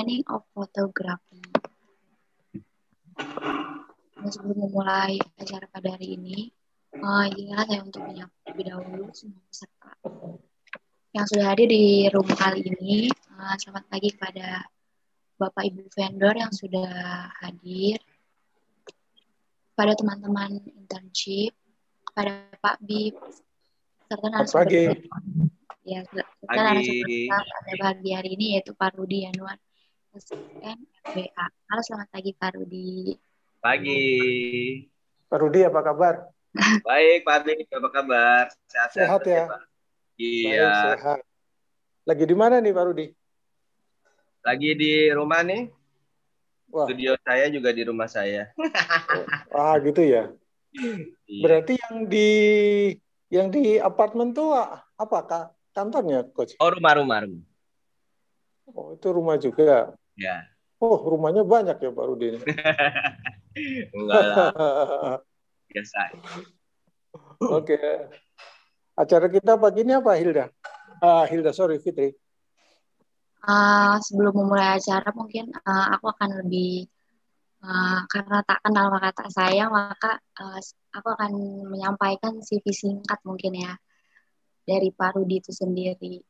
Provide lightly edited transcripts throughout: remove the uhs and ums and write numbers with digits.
Training of Photography. Nah, sebelum memulai acara pada hari ini, izinkanlah saya untuk menyapa terlebih dahulu semua peserta yang sudah hadir di room kali ini. Selamat pagi kepada Bapak Ibu vendor yang sudah hadir, pada teman-teman internship, pada Pak Bib, serta narasumber ya, serta narasumber kita pada pagi hari ini yaitu Pak Rudi Yanuar, SN FBA. Halo, selamat pagi Pak Rudi. Pagi. Pak Rudi, apa kabar? Baik, Pak Bib, apa kabar? Sehat ya? Pak? Iya. Baik, sehat. Lagi di mana nih Pak Rudi? Lagi di rumah nih. Wah. Studio saya juga di rumah saya. Gitu ya. Iya. Berarti yang di apartemen tuh apa Kak? Kantornya, Coach? Oh, rumah. Oh, itu rumah juga. Ya. Oh, rumahnya banyak ya Pak Rudi. Enggak lah. Biasa. Oke. Acara kita pagi ini apa, Hilda? Fitri. Sebelum memulai acara mungkin aku akan lebih karena tak kenal maka tak sayang, maka aku akan menyampaikan CV singkat mungkin ya dari Pak Rudi itu sendiri.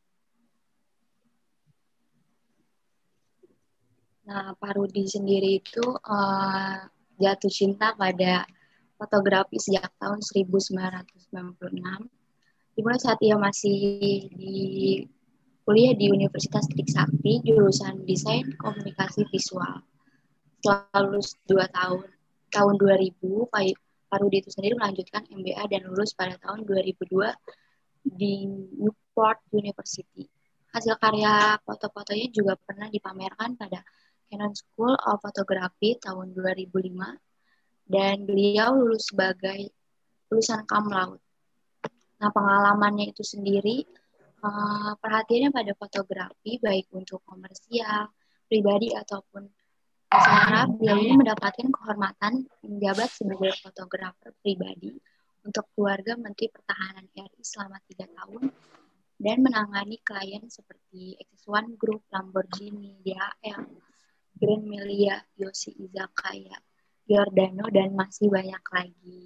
Nah, Pak Rudi sendiri itu jatuh cinta pada fotografi sejak tahun 1996. Dimulai saat ia masih di kuliah di Universitas Trisakti, jurusan Desain Komunikasi Visual. Setelah lulus 2 tahun 2000, Pak Rudi itu sendiri melanjutkan MBA dan lulus pada tahun 2002 di Newport University. Hasil karya foto-fotonya juga pernah dipamerkan pada Canon School of Photography tahun 2005, dan beliau lulus sebagai lulusan cum laude. Nah, pengalamannya itu sendiri, perhatiannya pada fotografi, baik untuk komersial, pribadi, ataupun usaha, beliau ini mendapatkan kehormatan menjabat sebagai fotografer pribadi untuk keluarga Menteri Pertahanan RI selama 3 tahun, dan menangani klien seperti X1 Group, Lamborghini, DHL, Grand Melia, Yoshi Izakaya, Giordano, dan masih banyak lagi.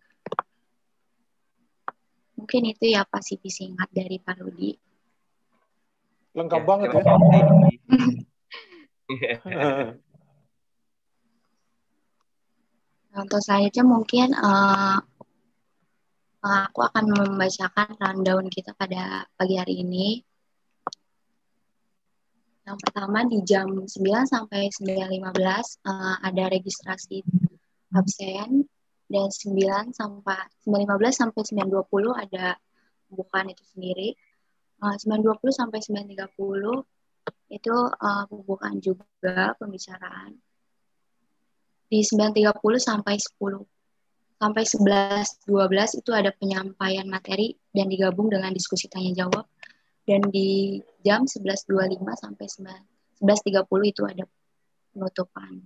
Mungkin itu ya Pak CV singkat dari Pak Rudi. Lengkap banget ya. Untuk selanjutnya mungkin aku akan membacakan rundown kita pada pagi hari ini. Yang pertama di jam 9 sampai 9.15 ada registrasi absen, dan 9.15 sampai 9.20 ada pembukaan itu sendiri. 9.20 sampai 9.30 itu pembukaan juga, pembicaraan. Di 9.30 sampai 11.12 itu ada penyampaian materi dan digabung dengan diskusi tanya jawab. Dan di jam 11.25 sampai 11.30 itu ada penutupan.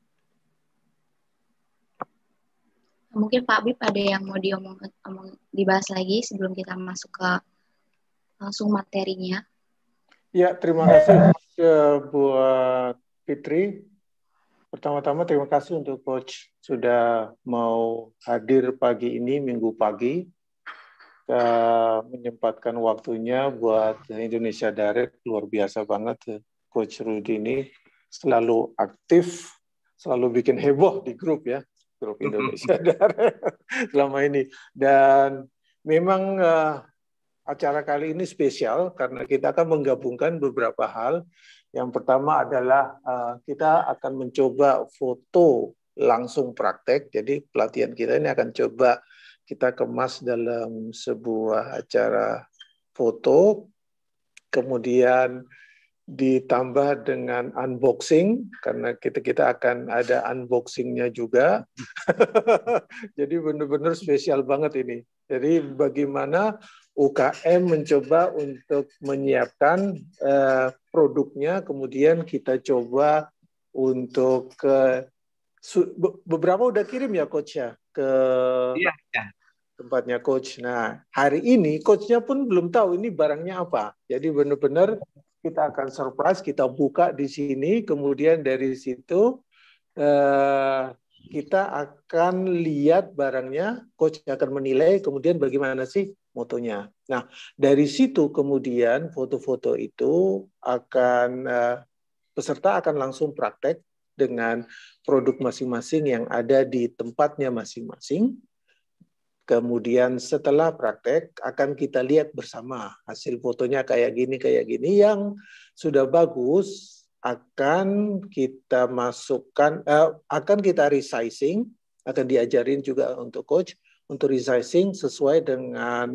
Mungkin Pak Bib ada yang mau dibahas lagi sebelum kita masuk ke langsung materinya. Ya, terima kasih buat Fitri. Pertama-tama terima kasih untuk Coach sudah mau hadir pagi ini, Minggu pagi. Menyempatkan waktunya buat Indonesia Direct. Luar biasa banget Coach Rudi ini, selalu aktif, selalu bikin heboh di grup ya, grup Indonesia Direct selama ini. Dan memang acara kali ini spesial karena kita akan menggabungkan beberapa hal. Yang pertama adalah kita akan mencoba foto langsung praktek. Jadi pelatihan kita ini akan coba kita kemas dalam sebuah acara foto, kemudian ditambah dengan unboxing, karena kita akan ada unboxingnya juga. Jadi benar-benar spesial banget ini. Jadi bagaimana UKM mencoba untuk menyiapkan produknya, kemudian kita coba untuk beberapa udah kirim ya Coach ya ke tempatnya Coach. Nah, hari ini Coachnya pun belum tahu ini barangnya apa. Jadi benar-benar kita akan surprise, kita buka di sini, kemudian dari situ kita akan lihat barangnya, coach akan menilai, kemudian bagaimana sih motonya. Nah, dari situ kemudian foto-foto itu akan peserta akan langsung praktek dengan produk masing-masing yang ada di tempatnya masing-masing. Kemudian setelah praktek akan kita lihat bersama hasil fotonya kayak gini yang sudah bagus akan kita masukkan, akan kita resizing, akan diajarin juga untuk coach untuk resizing sesuai dengan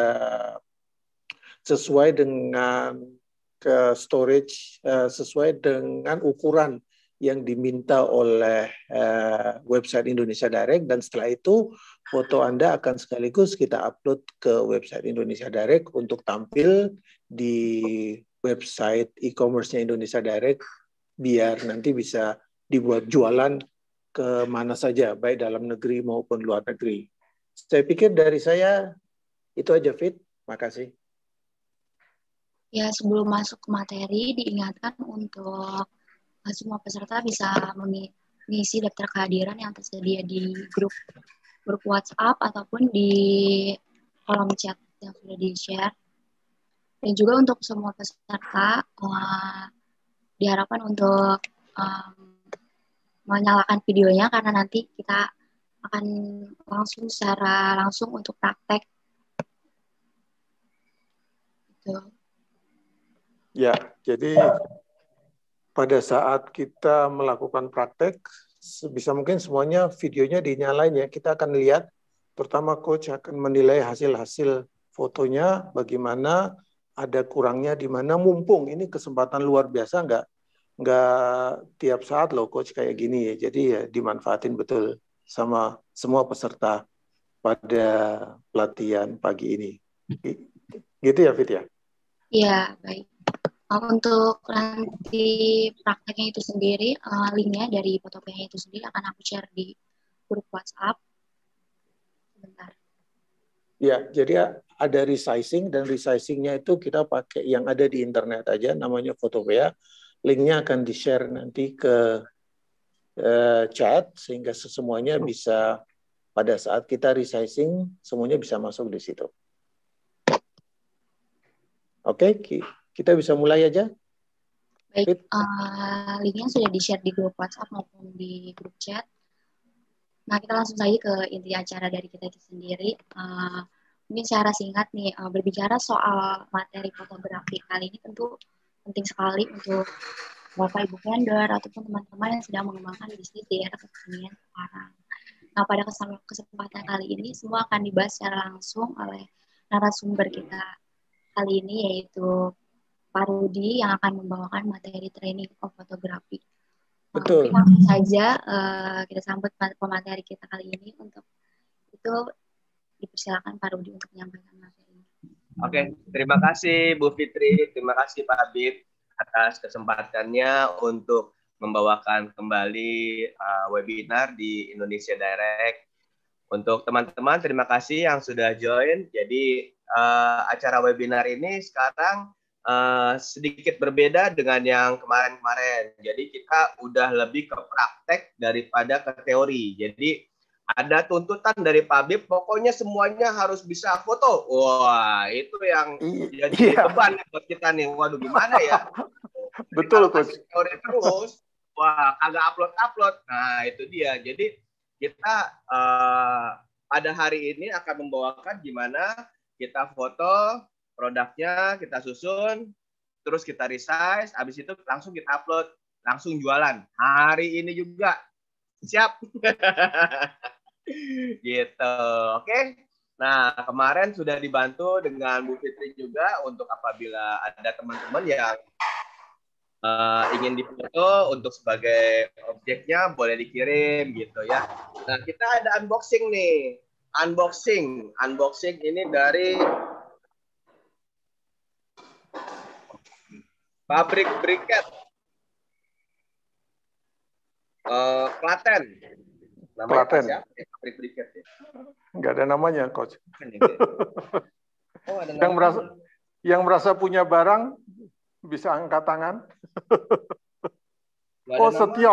storage, sesuai dengan ukuran yang diminta oleh website Indonesia Direct, dan setelah itu foto Anda akan sekaligus kita upload ke website Indonesia Direct untuk tampil di website e-commerce-nya Indonesia Direct biar nanti bisa dibuat jualan ke mana saja, baik dalam negeri maupun luar negeri. Saya pikir dari saya itu aja, Fit. Makasih. Ya, sebelum masuk ke materi, diingatkan untuk semua peserta bisa mengisi daftar kehadiran yang tersedia di grup WhatsApp ataupun di kolom chat yang sudah di-share. Dan juga untuk semua peserta diharapkan untuk menyalakan videonya karena nanti kita akan secara langsung untuk praktek. Gitu. Ya, jadi pada saat kita melakukan praktek, sebisa mungkin semuanya videonya dinyalain ya. Kita akan lihat, pertama coach akan menilai hasil-hasil fotonya, bagaimana, ada kurangnya di mana, mumpung ini kesempatan luar biasa, nggak tiap saat loh coach kayak gini ya. Jadi ya dimanfaatin betul sama semua peserta pada pelatihan pagi ini. Gitu ya, Fit ya? Iya, baik. Untuk nanti prakteknya itu sendiri, linknya dari fotokopinya itu sendiri akan aku share di grup WhatsApp. Sebentar. Ya, jadi ada resizing, dan resizingnya itu kita pakai yang ada di internet aja, namanya Photopea. Linknya akan di-share nanti ke chat, sehingga semuanya bisa, pada saat kita resizing, semuanya bisa masuk di situ. Oke, kita bisa mulai aja. Baik, linknya sudah di-share di grup WhatsApp maupun di grup chat. Nah, kita langsung saja ke inti acara dari kita itu sendiri. Mungkin secara singkat nih, berbicara soal materi fotografi kali ini tentu penting sekali untuk Bapak Ibu vendor ataupun teman-teman yang sedang mengembangkan bisnis di era kekinian sekarang. Nah, pada kesempatan kali ini semua akan dibahas secara langsung oleh narasumber kita kali ini, yaitu Pak Rudi yang akan membawakan materi training of photography. Betul. Langsung saja kita sambut pemateri kita kali ini. Untuk itu dipersilakan Pak Rudi untuk menyampaikan materi. Oke, terima kasih Bu Fitri, terima kasih Pak Habib atas kesempatannya untuk membawakan kembali webinar di Indonesia Direct. Untuk teman-teman, terima kasih yang sudah join. Jadi acara webinar ini sekarang sedikit berbeda dengan yang kemarin-kemarin. Jadi kita udah lebih ke praktek daripada ke teori. Jadi ada tuntutan dari Pak Habib, pokoknya semuanya harus bisa foto. Wah, itu yang jadi beban buat kita nih. Waduh, gimana ya? Betul, Coach. Teori terus, wah, kagak upload. Nah, itu dia. Jadi kita pada hari ini akan membawakan gimana kita foto produknya, kita susun, terus kita resize, habis itu langsung kita upload, langsung jualan. Hari ini juga. Siap. Gitu. Oke. Nah, kemarin sudah dibantu dengan Bu Fitri juga untuk apabila ada teman-teman yang ingin difoto untuk sebagai objeknya boleh dikirim gitu ya. Nah, kita ada unboxing nih. Unboxing ini dari pabrik briket Klaten. Namanya Klaten. siapa? Pabrik briket ya. Nggak ada namanya, Coach. Oh, ada namanya. Yang merasa punya barang Bisa angkat tangan? Nggak ada Oh, nama. Setio.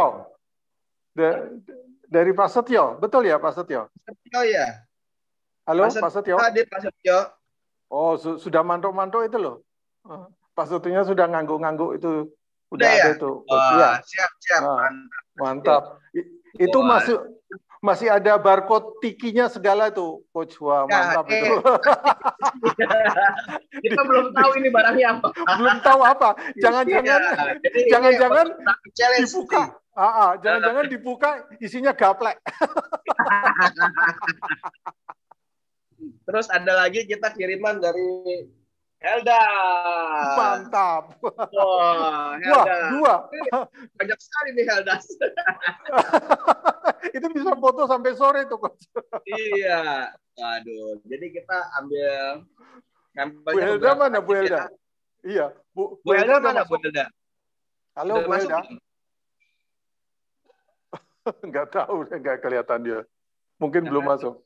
Dari Pak Setio. Betul ya, Pak Setio? Setio ya? Halo, Pak Setio? Hadir Pak Setio. Oh, sudah mantuk-mantuk itu loh. Pak Setionya sudah ngangguk-ngangguk itu. Udah Udah ya? ada itu. Wah, Iya. siap. Mantap. Itu masih ada barcode tikinya segala itu, Coach. Wah, mantap itu. Kita belum tahu ini barangnya apa. Belum tahu apa. Jangan-jangan dibuka. Jangan-jangan dibuka isinya gaplek. Terus ada lagi kita kiriman dari Helda. Mantap. Wah, Helda. Wah, 2. Banyak sekali nih Helda. Itu bisa foto sampai sore tuh, Coach. Iya. Waduh. Jadi kita ambil Bu Helda mana, Bu Helda? Iya. Bu Helda mana, Bu Helda? Halo, Bu Helda. Nggak tahu, nggak kelihatan dia. Mungkin belum masuk.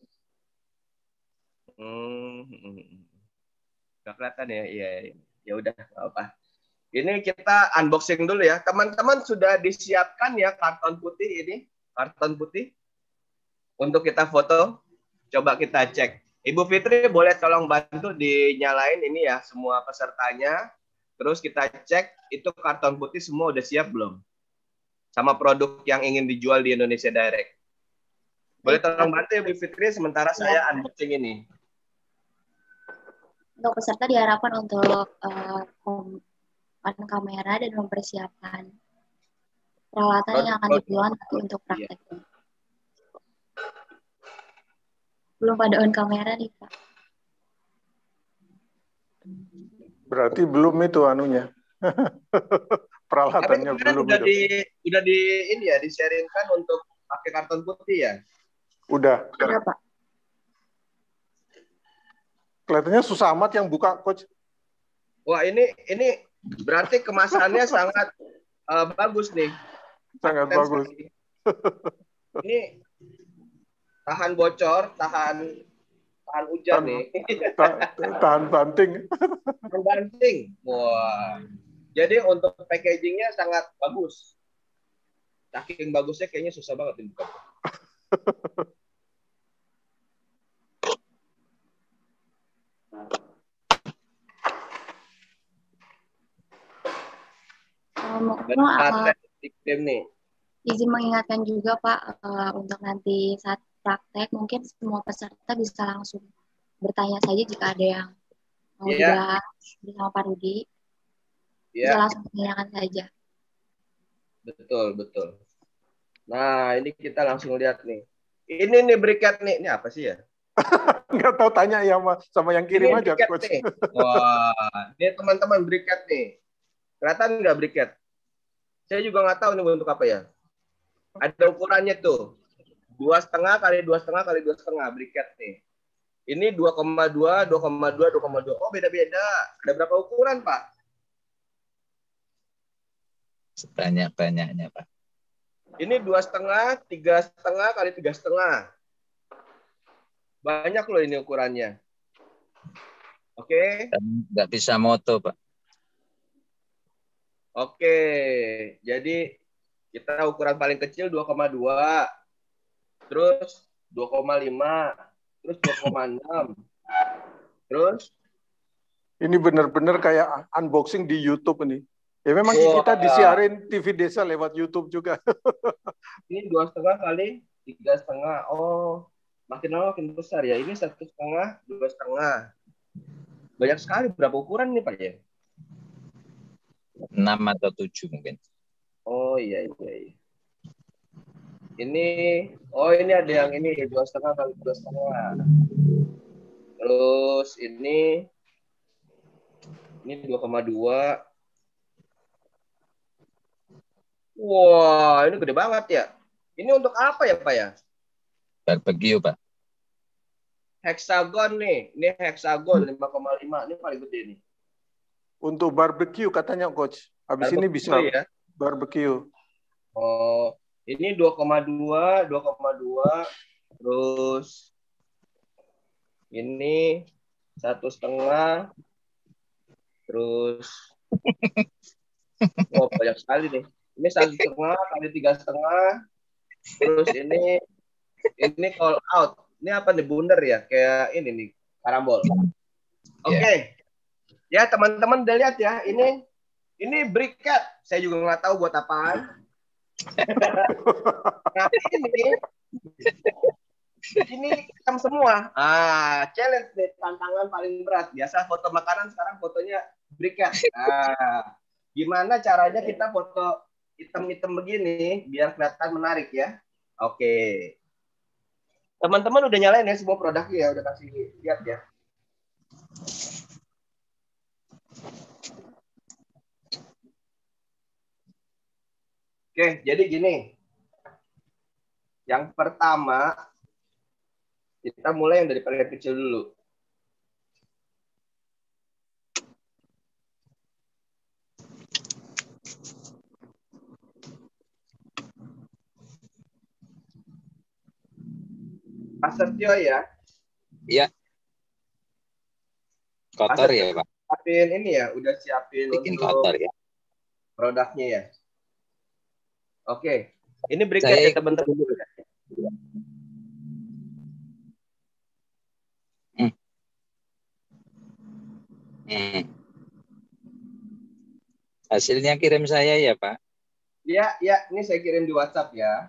Nggak kelihatan ya? Iya. Ya udah, nggak apa. Ini kita unboxing dulu ya. Teman-teman sudah disiapkan ya karton putih ini? Karton putih untuk kita foto. Coba kita cek. Ibu Fitri boleh tolong bantu dinyalain ini ya semua pesertanya. Terus kita cek itu karton putih semua udah siap belum? Sama produk yang ingin dijual di Indonesia Direct. Boleh tolong bantu ya Bu Fitri sementara saya unboxing ini. Untuk peserta diharapkan untuk on kamera dan mempersiapkan peralatan yang akan digunakan untuk prakteknya. Belum pada on kamera nih, Pak. Berarti belum itu anunya. Peralatannya belum udah itu. Udah ini ya, di-sharingkan untuk pakai karton putih ya? Udah. Udah, Pak. Kelihatannya susah amat yang buka, Coach. Wah, ini berarti kemasannya sangat bagus nih. Sangat bagus. Ini tahan bocor, tahan hujan nih. Tahan banting. Tahan banting. Wah. Jadi untuk packagingnya sangat bagus. Saking bagusnya kayaknya susah banget dibuka. Izin mengingatkan juga Pak, untuk nanti saat praktek mungkin semua peserta bisa langsung bertanya saja jika ada yang tidak bersama Pak Rudi, bisa langsung menanyakan saja. Betul. Nah ini kita langsung lihat nih. Ini nih briket nih, ini apa sih ya? Nggak tahu, tanya ya sama yang kirim ini aja, Coach. Nih. Wah, ini teman-teman briket nih. Kelihatan nggak briket? Saya juga nggak tahu ini bentuk apa ya. Ada ukurannya tuh. 2,5 kali 2,5 kali 2,5 briket nih. Ini 2,2, 2,2, 2,2. Oh beda-beda. Ada berapa ukuran Pak? Sebanyak-banyaknya Pak. Ini 2,5, 3,5 kali 3,5. Banyak loh ini ukurannya. Oke. Nggak bisa moto Pak. Oke. Jadi kita ukuran paling kecil 2,2. Terus 2,5. Terus 2,6. Terus? Ini benar-benar kayak unboxing di YouTube ini. Ya memang kita disiarin TV Desa lewat YouTube juga. Ini 2,5 kali 3,5. Oh, makin lama makin besar ya. Ini 1,5, 2,5. Banyak sekali. Berapa ukuran nih Pak ya? 6 atau 7 mungkin. Oh iya. Ini ada yang ini 2,5 kali 2,5. Terus ini 2,2. Wah, ini gede banget ya. Ini untuk apa ya Pak ya? Barbecue Pak. Hexagon nih. Ini hexagon 5,5. Ini paling gede nih. Untuk barbecue katanya Coach. Habis ini bisa ya? Barbecue. Oh, ini 2,2. Terus ini 1,5. Terus Oh, banyak sekali nih. Ini 1,5 kali 3,5. Terus ini call out. Ini apa nih, bundar ya? Kayak ini nih, karambol. Oke. Ya, teman-teman udah lihat ya. Ini briket. Saya juga nggak tahu buat apaan. Nah, ini hitam semua. Challenge nih, tantangan paling berat. Biasa foto makanan, sekarang fotonya briket. Gimana caranya kita foto hitam-hitam begini biar kelihatan menarik ya? Oke. Teman-teman udah nyalain ya semua produknya ya, udah kasih lihat ya. Oke, jadi gini. Yang pertama, kita mulai yang dari paling kecil dulu. Pak Setio ya. Iya. Kotor ya, Pak. Siapin ini ya, udah siapin Bikin untuk kotor ya. produknya ya. Oke, ini briket ya teman-teman. Hasilnya kirim saya ya, Pak. Ya, ini saya kirim di WhatsApp ya.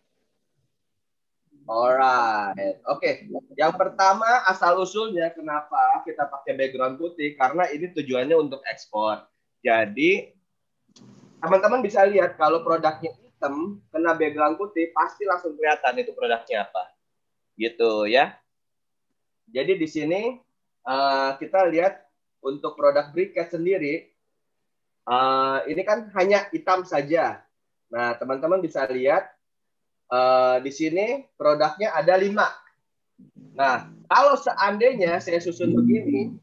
Alright, oke. Yang pertama asal-usulnya kenapa kita pakai background putih? Karena ini tujuannya untuk ekspor. Jadi teman-teman bisa lihat kalau produknya hitam kena background putih pasti langsung kelihatan itu produknya apa. Gitu ya. Jadi di sini kita lihat untuk produk briket sendiri ini kan hanya hitam saja. Nah, teman-teman bisa lihat di sini produknya ada 5. Nah, kalau seandainya saya susun begini,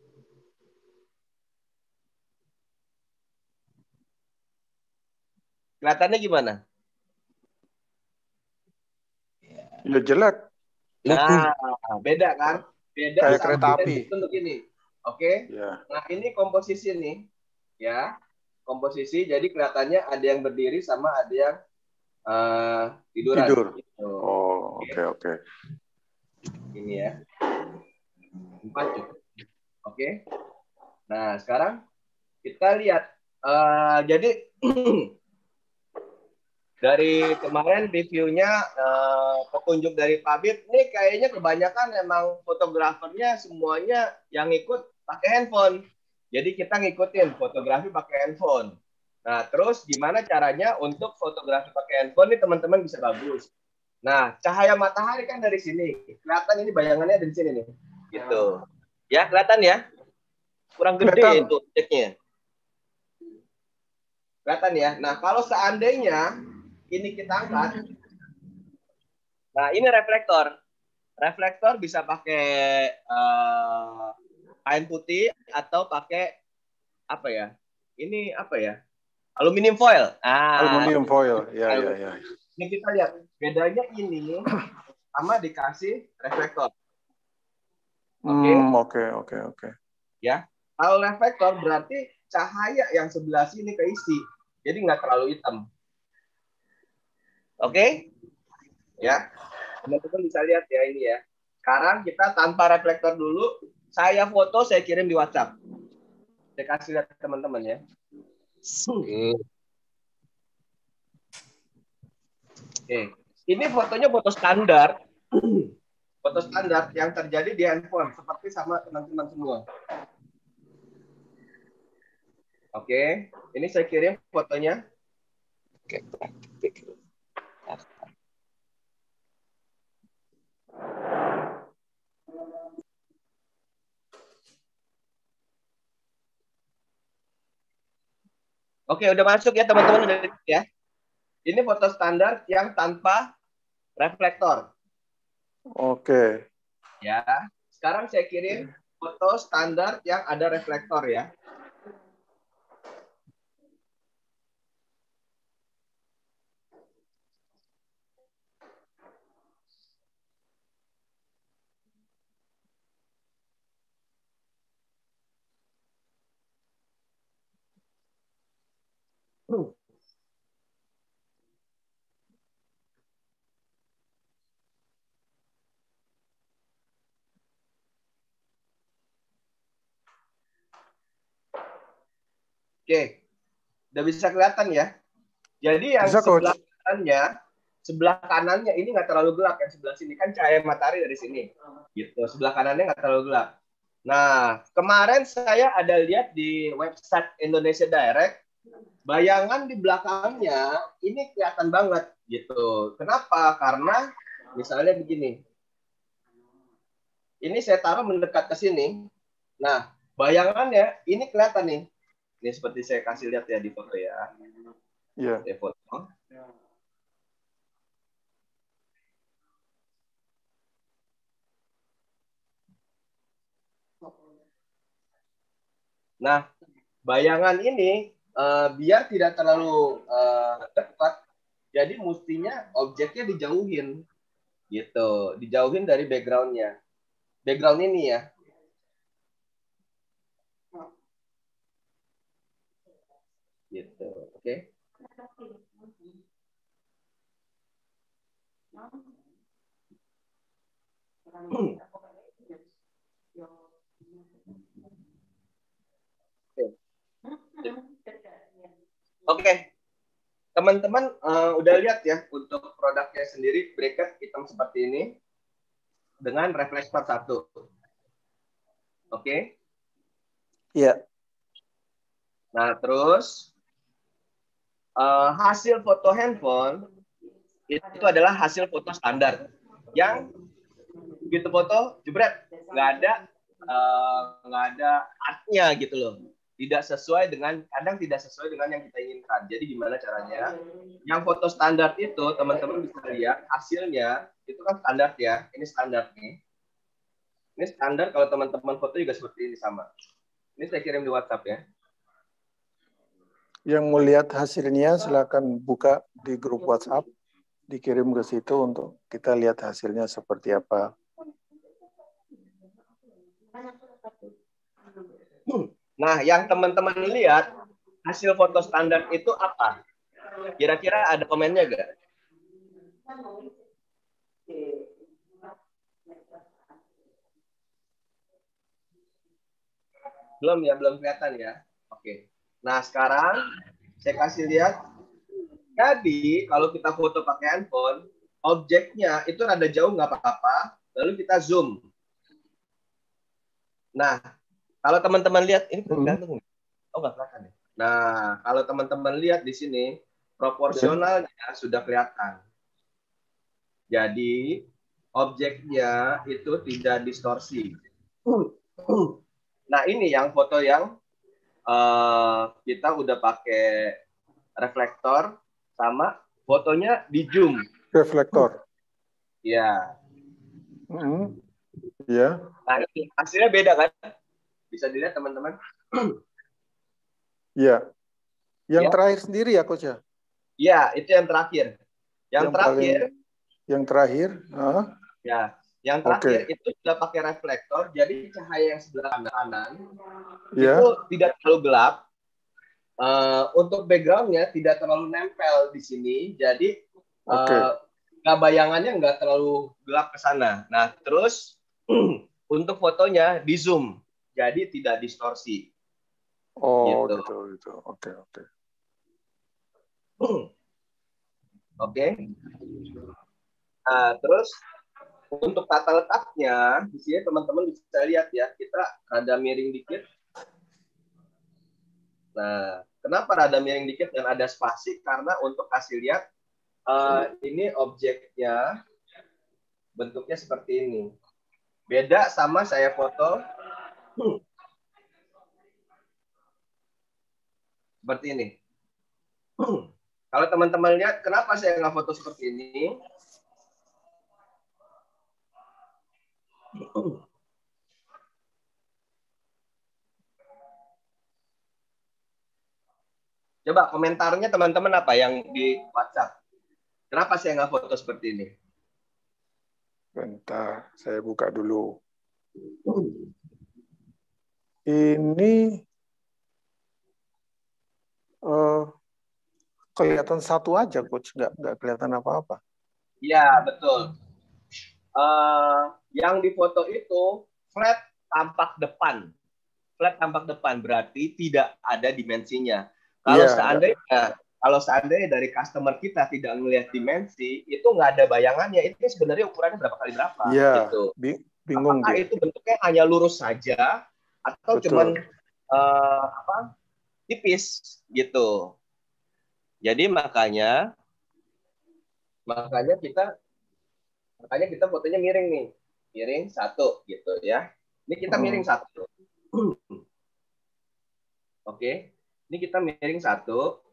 kelihatannya gimana? Ya jelek. Nah, beda kan? Beda Kayak sama kereta api. begini. Oke? Ya. Nah, ini komposisi nih. Ya. Komposisi, jadi kelihatannya ada yang berdiri sama ada yang tiduran. Tidur. Gitu. Oh, oke. Ini ya. 4 cukup. Oke. Nah, sekarang kita lihat. Jadi dari kemarin reviewnya petunjuk dari Pak Bib, ini kayaknya kebanyakan emang fotografernya semuanya yang ikut pakai handphone. Jadi kita ngikutin fotografi pakai handphone. Nah, terus gimana caranya untuk fotografi pakai handphone ini teman-teman bisa bagus. Nah, cahaya matahari kan dari sini. Kelihatan ini bayangannya dari sini nih. Gitu. Ya, kelihatan ya? Kurang gede itu objeknya. Kelihatan ya? Nah, kalau seandainya ini kita angkat, nah ini reflektor. Reflektor bisa pakai kain putih atau pakai apa ya? Ini apa ya? Aluminium foil. Aluminium foil. Ya. Ini kita lihat bedanya ini sama dikasih reflektor. Oke. Ya, kalau reflektor berarti cahaya yang sebelah sini keisi, jadi nggak terlalu hitam. Oke? Ya, teman-teman bisa lihat ya ini ya. Sekarang kita tanpa reflektor dulu, saya foto, saya kirim di WhatsApp. Saya kasih lihat teman-teman ya. Oke, ini fotonya foto standar. Foto standar yang terjadi di handphone, seperti sama teman-teman semua. Oke, ini saya kirim fotonya. Oke, udah masuk ya teman-teman, udah ya. Ini foto standar yang tanpa reflektor. Oke. Ya, sekarang saya kirim foto standar yang ada reflektor ya. Oke, udah bisa kelihatan ya. Jadi yang Bisa, Coach. sebelah kanannya ini nggak terlalu gelap, yang sebelah sini kan cahaya matahari dari sini, gitu. Sebelah kanannya nggak terlalu gelap. Nah, kemarin saya ada lihat di website Indonesia Direct, bayangan di belakangnya ini kelihatan banget, gitu. Kenapa? Karena misalnya begini, ini saya taruh mendekat ke sini. Nah, bayangannya ini kelihatan nih. Ini seperti saya kasih lihat ya di foto ya. Iya. Di foto. Nah, bayangan ini biar tidak terlalu dekat, jadi mestinya objeknya dijauhin, gitu, dijauhin dari backgroundnya. Background ini ya. Gitu, oke. Oke, teman-teman udah lihat ya untuk produknya sendiri, bracket hitam seperti ini dengan reflektor 1. Oke? Iya. Nah, terus hasil foto handphone itu adalah hasil foto standar yang begitu foto jebret nggak ada artnya gitu loh, tidak sesuai dengan, kadang tidak sesuai dengan yang kita inginkan. Jadi gimana caranya? Yang foto standar itu teman-teman bisa lihat hasilnya itu kan standar ya, ini standar nih, ini standar. Kalau teman-teman foto juga seperti ini sama. Ini saya kirim di WhatsApp ya. Yang mau lihat hasilnya silakan buka di grup WhatsApp, dikirim ke situ untuk kita lihat hasilnya seperti apa. Nah, yang teman-teman lihat hasil foto standar itu apa? Kira-kira ada komennya nggak? Belum ya, belum kelihatan ya. Oke. Nah, sekarang saya kasih lihat. Jadi, kalau kita foto pakai handphone, objeknya itu rada jauh nggak apa-apa, lalu kita zoom. Nah, kalau teman-teman lihat, ini kelihatan nggak? Oh, nggak kelihatan ya? Nah, kalau teman-teman lihat di sini, proporsionalnya sudah kelihatan. Jadi, objeknya itu tidak distorsi. Nah, ini yang foto yang kita udah pakai reflektor sama fotonya di zoom. Reflektor. Ya. Ya. Nah, ini hasilnya beda kan? Bisa dilihat teman-teman. Iya. Yang ya. terakhir sendiri ya, Coach ya? Iya, itu yang terakhir. Yang terakhir. Yang terakhir. Ya. Yang terakhir itu sudah pakai reflektor, jadi cahaya yang sebelah kanan itu tidak terlalu gelap. Untuk backgroundnya tidak terlalu nempel di sini, jadi bayangannya nggak terlalu gelap ke sana. Nah, terus untuk fotonya di zoom, jadi tidak distorsi. Oh, gitu. Oke. Oke. Nah, terus untuk tata letaknya di sini teman-teman bisa lihat ya, kita ada miring dikit. Nah, kenapa rada miring dikit dan ada spasi? Karena untuk kasih lihat ini objeknya bentuknya seperti ini. Beda sama saya foto seperti ini. Kalau teman-teman lihat, kenapa saya nggak foto seperti ini? Coba komentarnya teman-teman apa yang di WhatsApp. Kenapa saya nggak foto seperti ini? Bentar, saya buka dulu. Ini kelihatan satu aja, Coach. Nggak kelihatan apa-apa. Iya, betul. Yang di foto itu flat tampak depan. Flat tampak depan berarti tidak ada dimensinya. Kalau Iya, seandainya dari customer kita tidak melihat dimensi, itu nggak ada bayangannya. Itu sebenarnya ukurannya berapa kali berapa, iya, gitu. bingung Apakah dia. itu bentuknya hanya lurus saja atau cuman Betul. tipis, gitu. Jadi makanya kita fotonya miring nih, miring satu, gitu ya. Ini kita miring satu. Oke, ini kita miring satu.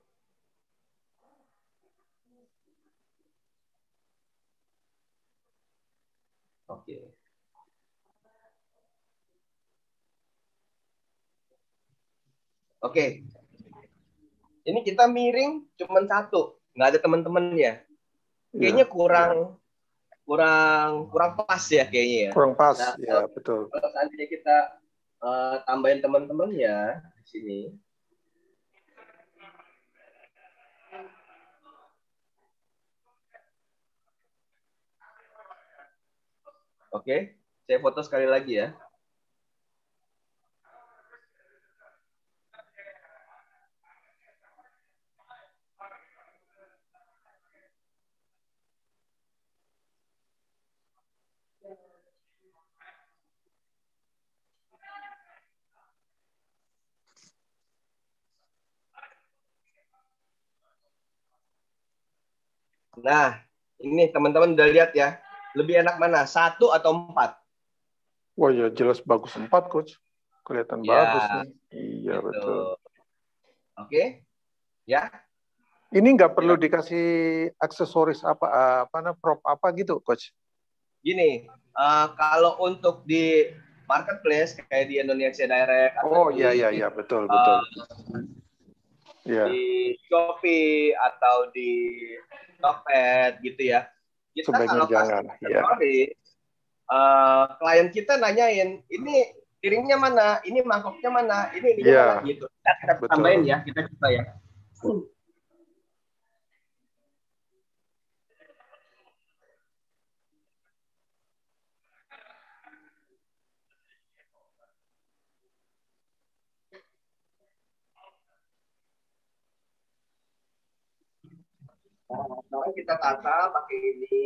Oke. Oke. Ini kita miring cuma satu, nggak ada teman-temannya. Kayaknya kurang pas ya kayaknya ya. Kurang pas, Nah, ya betul. kalau seandainya kita tambahin teman-temannya di sini. Oke, saya foto sekali lagi ya. Nah, ini teman-teman udah lihat ya. Lebih enak mana? 1 atau 4? Wah ya jelas bagus 4, Coach. Kelihatan Ya, bagus nih. Iya gitu. betul. Oke, ya. Ini nggak perlu dikasih aksesoris apa prop apa gitu, Coach? Gini, kalau untuk di marketplace kayak di Indonesia Direct Oh atau iya betul betul. Di Shopee atau di Tokped gitu ya. Kita Sebaiknya kalau jangan. kasih aksesoris, klien kita nanyain, ini piringnya mana, ini mangkoknya mana, ini mana gitu. Kita tambahin ya, kita coba ya. Nah, sekarang kita tata pakai ini.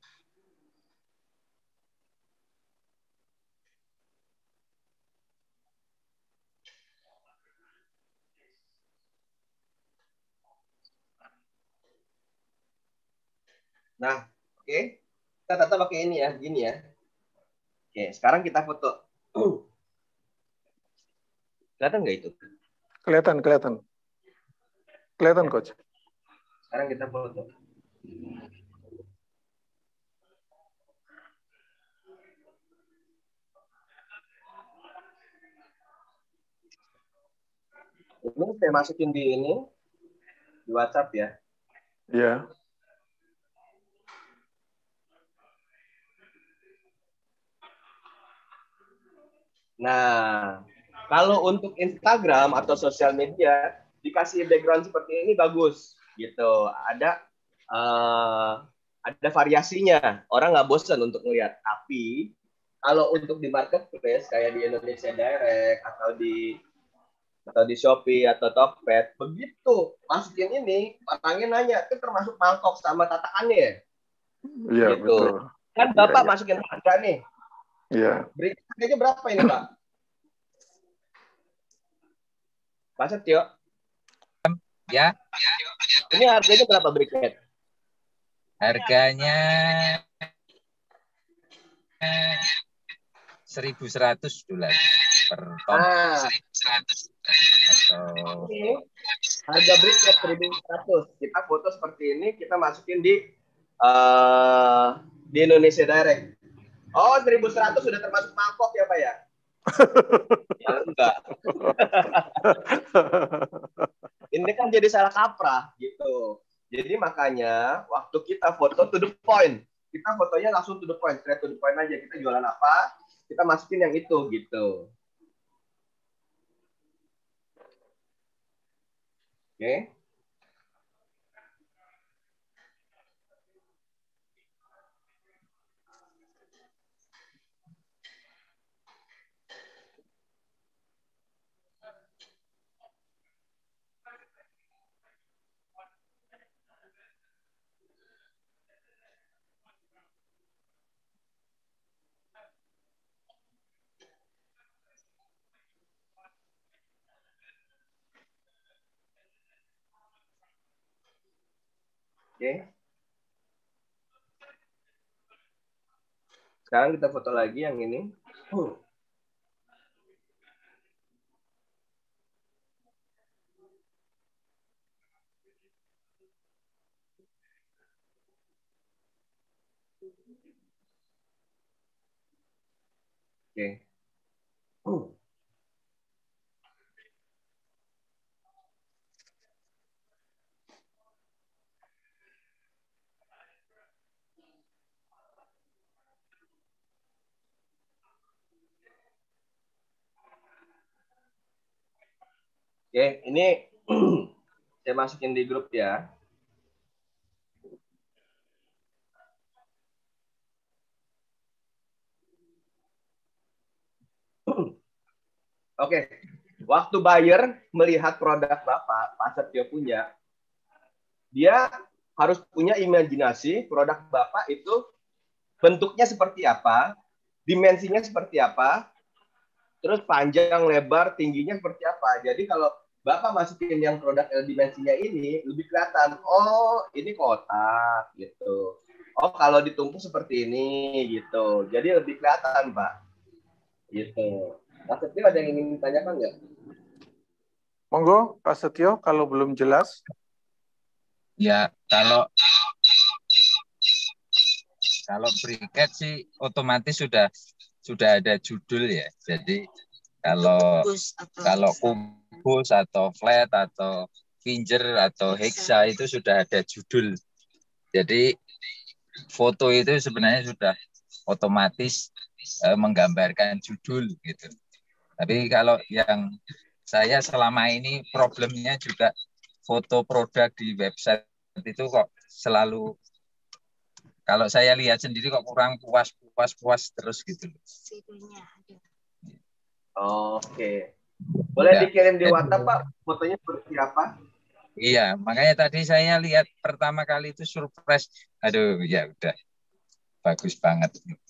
Nah, oke. Kita tata pakai ini ya, gini ya. Oke, sekarang kita foto. Kelihatan nggak itu? Kelihatan, Coach. Sekarang kita foto. Ini saya masukin di WhatsApp ya. Iya. Nah, kalau untuk Instagram atau sosial media dikasih background seperti ini bagus, gitu. Ada variasinya. Orang nggak bosan untuk melihat. Tapi kalau untuk di marketplace kayak di Indonesia Direct atau di Shopee atau Tokped, begitu masukin ini, orangnya nanya, itu termasuk mangkok sama tatakannya ya? Iya, Gitu. betul. Kan Bapak masukin harga nih. Iya. Harganya berapa ini, Pak? Pak Setio? Ya. Ini harganya berapa briket? Harganya 1.100 dolar per ton. Nah, 1.100 atau ini harga briket 1.100. Kita foto seperti ini, kita masukin di Indonesia Direct. Oh, 1.100 sudah termasuk mangkok ya, Pak ya? Ya enggak. Ini kan jadi salah kaprah gitu. Jadi makanya waktu kita foto to the point, kita fotonya langsung to the point, straight to the point aja. Kita jualan apa, kita masukin yang itu gitu. Oke. Oke. Sekarang kita foto lagi yang ini. Oke. Oke, ini saya masukin di grup ya. Oke, waktu buyer melihat produk Bapak, Pak Setio punya, dia harus punya imajinasi produk Bapak itu bentuknya seperti apa, dimensinya seperti apa, terus panjang, lebar, tingginya seperti apa. Jadi kalau Bapak masukin yang produk dimensinya ini, lebih kelihatan, oh ini kotak, gitu. Oh kalau ditumpuk seperti ini, gitu. Jadi lebih kelihatan, Pak. Gitu. Mas Setio ada yang ingin ditanyakan nggak? Monggo, Pak Setio, kalau belum jelas. Ya, kalau briket sih otomatis sudah ada judul ya. Jadi kalau kubus atau flat atau finger atau hexa itu sudah ada judul. Jadi foto itu sebenarnya sudah otomatis menggambarkan judul gitu. Tapi kalau yang saya selama ini problemnya juga foto produk di website itu kok selalu, kalau saya lihat sendiri kok kurang puas terus gitu. Oke. Boleh Ya. dikirim di WhatsApp, Pak? Fotonya seperti apa? Iya, makanya tadi saya lihat pertama kali itu surprise. Aduh, ya udah. Bagus banget.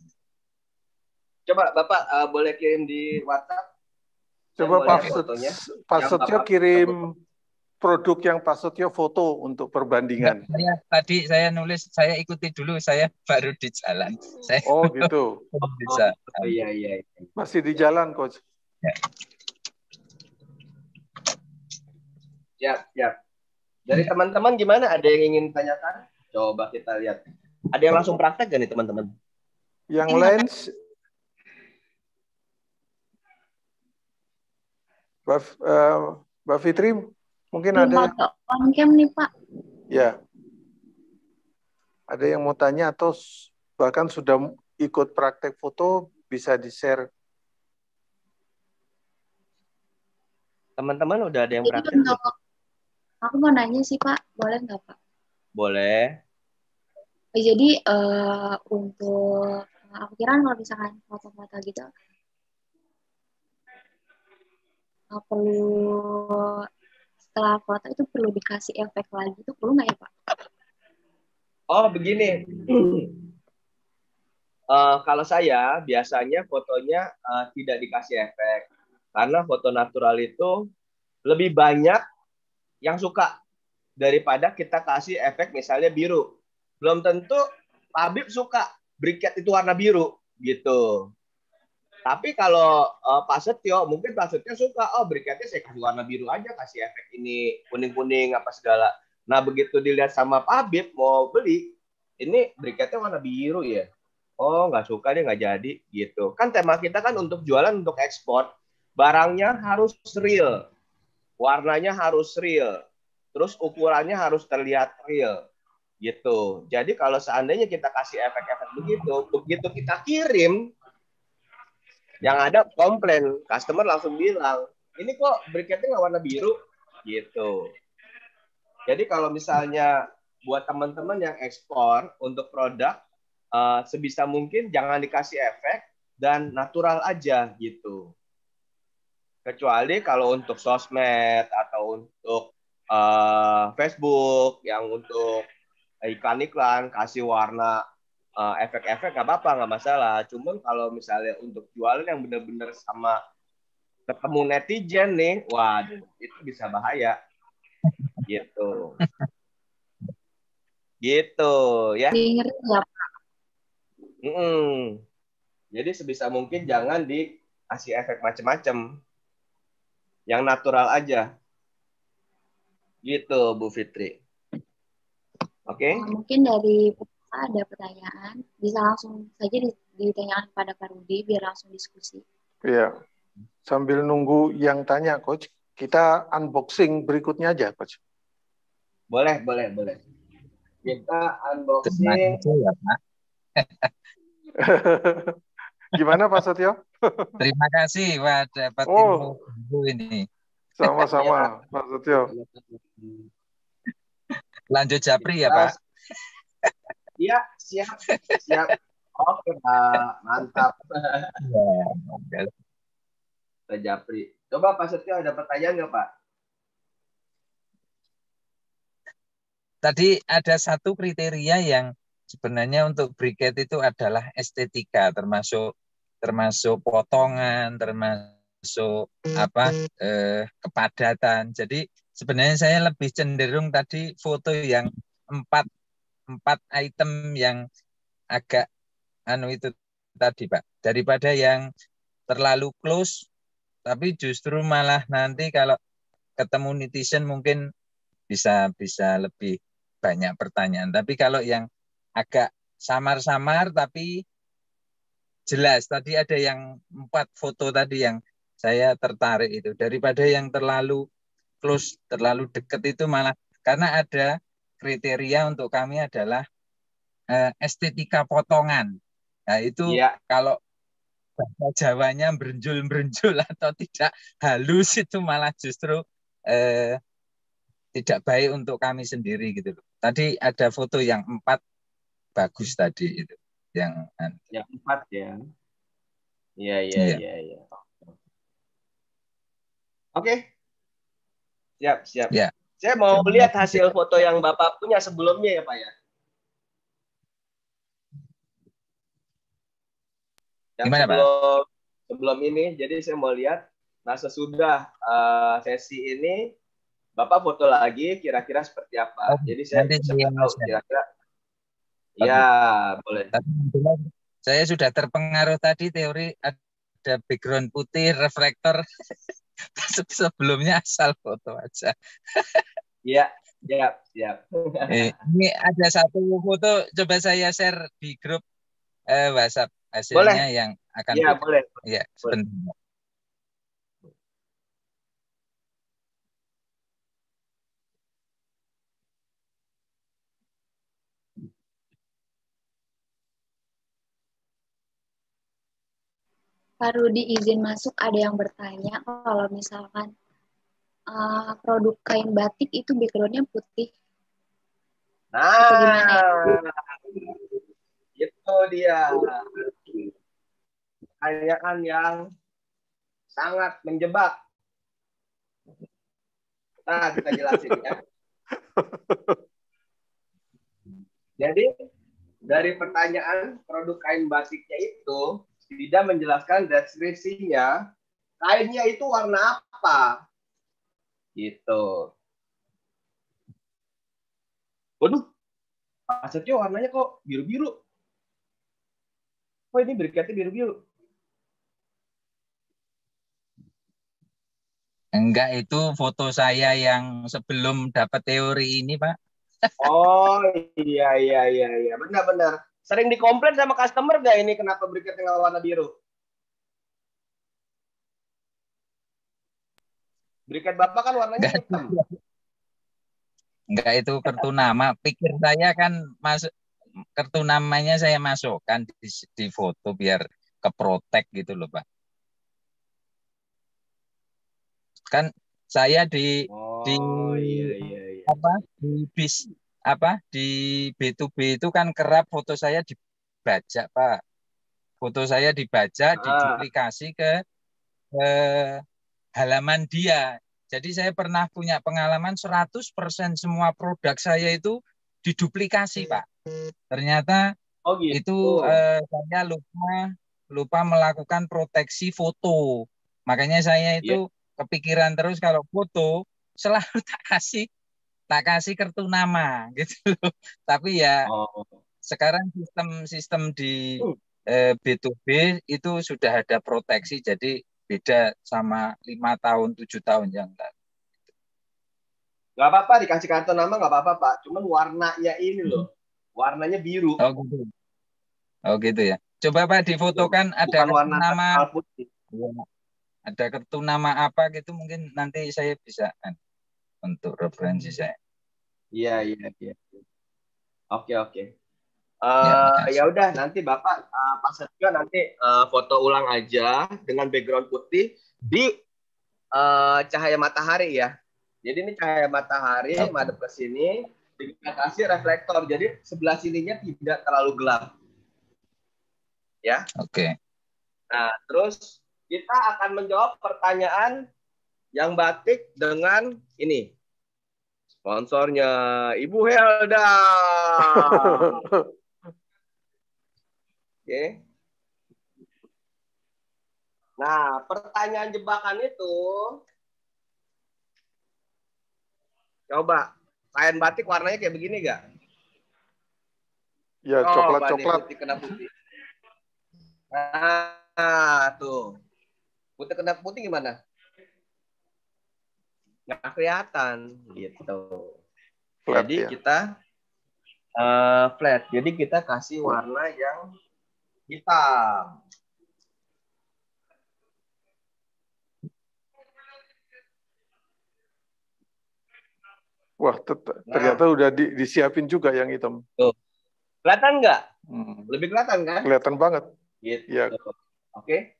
Coba Bapak boleh kirim di WhatsApp. Coba Pak Setio kirim produk yang Pak Setio foto untuk perbandingan. Tadi saya nulis, saya ikuti dulu, saya baru di jalan. Oh gitu. Bisa. Oh, iya. Masih di jalan, Coach. Ya. Dari teman-teman gimana? Ada yang ingin tanyakan? Coba kita lihat. Ada yang langsung praktek gak nih teman-teman? Yang lain, Mbak Fitri, mungkin ada yang... on cam nih, Pak. Ya. Ada yang mau tanya atau bahkan sudah ikut praktek foto, bisa di-share. Teman-teman udah ada yang praktek? Aku mau nanya sih, Pak. Boleh nggak, Pak? Boleh. Jadi untuk aku kira kalau misalkan foto-foto gitu perlu, setelah foto itu perlu dikasih efek lagi, itu perlu nggak ya, Pak? Oh begini. Kalau saya biasanya fotonya tidak dikasih efek karena foto natural itu lebih banyak yang suka daripada kita kasih efek misalnya biru. Belum tentu Pak Habib suka briket itu warna biru gitu. Tapi kalau Pak Setio, mungkin Pak Setio suka, oh briketnya saya kasih warna biru aja, kasih efek ini kuning-kuning apa segala. Nah begitu dilihat sama Pak Habib mau beli, ini briketnya warna biru ya. Oh nggak suka dia nggak jadi gitu. Kan tema kita kan untuk jualan untuk ekspor, barangnya harus real, warnanya harus real, terus ukurannya harus terlihat real gitu. Jadi kalau seandainya kita kasih efek-efek begitu kita kirim, yang ada komplain, customer langsung bilang, ini kok briketnya nggak warna biru, gitu. Jadi kalau misalnya buat teman-teman yang ekspor untuk produk, sebisa mungkin jangan dikasih efek dan natural aja, gitu. Kecuali kalau untuk sosmed atau untuk Facebook, yang untuk iklan-iklan, kasih warna efek-efek nggak apa-apa, nggak masalah. Cuman kalau misalnya untuk jualan yang benar-benar sama ketemu netizen nih, waduh itu bisa bahaya gitu. Gitu ya. Dengerin ya. Mm-mm. Jadi sebisa mungkin jangan dikasih efek macem-macem. Yang natural aja. Gitu, Bu Fitri. Oke? Mungkin dari peserta ada pertanyaan, bisa langsung saja ditanyakan pada Kak Rudi biar langsung diskusi. Iya. Sambil nunggu yang tanya, Coach, kita unboxing berikutnya aja, Coach. Boleh, boleh, boleh. Kita Terima unboxing. kasih ya, Pak. Gimana, Pak Setio? Terima kasih, Pak, dapat info Oh, baru ini. sama-sama, Ya. Pak Setio. Lanjut Japri ya, Kita, Pak. iya, siap, siap. Oke, Pak. Mantap. Ya, Pak Japri. Coba Pak Setio ada pertanyaan nggak, Pak? tadi ada satu kriteria yang sebenarnya untuk briket itu adalah estetika, termasuk potongan, termasuk kepadatan. Jadi sebenarnya saya lebih cenderung tadi foto yang empat item yang agak itu tadi, Pak, daripada yang terlalu close, tapi justru malah nanti kalau ketemu netizen mungkin bisa lebih banyak pertanyaan. Tapi kalau yang agak samar-samar tapi jelas, tadi ada yang 4 foto tadi yang saya tertarik itu, daripada yang terlalu close, terlalu dekat itu malah, karena ada kriteria untuk kami adalah estetika potongan. Nah itu Iya. kalau bahasa Jawanya berenjul-berenjul atau tidak halus itu malah justru tidak baik untuk kami sendiri gitu loh. Tadi ada foto yang 4 bagus tadi itu. Yang 4 ya. Iya, iya, Iya. iya, iya. Oke. Siap, siap. Ya. Saya mau lihat hasil foto yang Bapak punya sebelumnya ya, Pak ya. Yang Gimana, Pak? sebelum ini, jadi saya mau lihat. Nah, sesudah sesi ini, Bapak foto lagi, kira-kira seperti apa. Jadi saya nanti bisa saya tahu kira-kira. Ya, boleh. Tapi saya sudah terpengaruh tadi teori ada background putih, reflektor. Sebelumnya asal foto aja. Iya, siap, siap. Ini ada satu foto, coba saya share di grup WhatsApp hasilnya Boleh. yang akan Iya, boleh. Ya, sebentar. Pak Rudi izin masuk, ada yang bertanya kalau misalkan produk kain batik itu backgroundnya putih. Atau gimana ya? Itu dia. Pertanyaan yang sangat menjebak. Nah, kita jelasin ya. Jadi, dari pertanyaan produk kain batiknya itu tidak menjelaskan deskripsinya, kainnya itu warna apa? Gitu. Waduh, asetnya warnanya kok biru-biru. Kok ini briketnya biru-biru? Enggak, itu foto saya yang sebelum dapat teori ini, Pak. Oh, iya, iya, iya, iya. Benar-benar. Sering dikomplain sama customer nggak ini kenapa briketnya nggak warna biru? Briket Bapak kan warnanya hitam. Enggak, itu kartu nama. Pikir saya kan masuk kartu namanya saya masukkan di foto biar keprotek gitu loh, Pak. Kan saya di iya, iya, iya. Di B2B itu kan kerap foto saya dibajak, Pak. Foto saya dibajak, diduplikasi ke halaman dia. Jadi saya pernah punya pengalaman 100% semua produk saya itu diduplikasi, Pak. Ternyata itu saya lupa melakukan proteksi foto. Makanya saya itu kepikiran terus kalau foto selalu tak kasih tak kasih kartu nama gitu loh. Tapi ya Oh. sekarang sistem di B2B itu sudah ada proteksi, jadi beda sama 5 tahun 7 tahun yang lalu. Nggak apa-apa dikasih kartu nama, nggak apa-apa Pak. Cuman warnanya ini loh, warnanya biru. Oh gitu. Oh gitu ya. Coba Pak difotokan ada Bukan kartu warna nama, terpal putih. ada kartu nama apa gitu, mungkin nanti saya bisa untuk referensi saya. Iya, iya, iya. Oke, oke. Ya, Ya makasih. udah, nanti Bapak Pak Setio nanti foto ulang aja dengan background putih di cahaya matahari ya. Jadi ini cahaya matahari Oke. madep ke sini, kita kasih reflektor. Jadi sebelah sininya tidak terlalu gelap. Ya. Oke. Nah, terus kita akan menjawab pertanyaan yang batik dengan ini. Sponsornya Ibu Helda. Oke. Nah, pertanyaan jebakan itu coba kain batik warnanya kayak begini gak? Ya, coklat-coklat. Putih kena putih. Nah, tuh. Putih kena putih gimana? Nggak kelihatan gitu. Flat, Jadi ya. kita flat. Jadi kita kasih warna yang hitam. Wah, ternyata udah disiapin juga yang hitam. Tuh. Kelihatan nggak? Lebih kelihatan kan? Kelihatan banget. Gitu. Ya. Oke.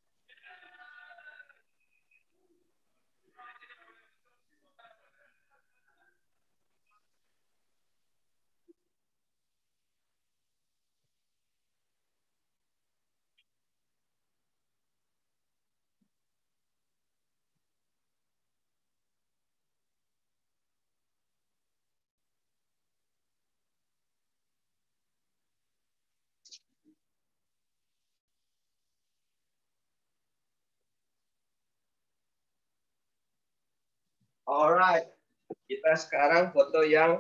Alright. Kita sekarang foto yang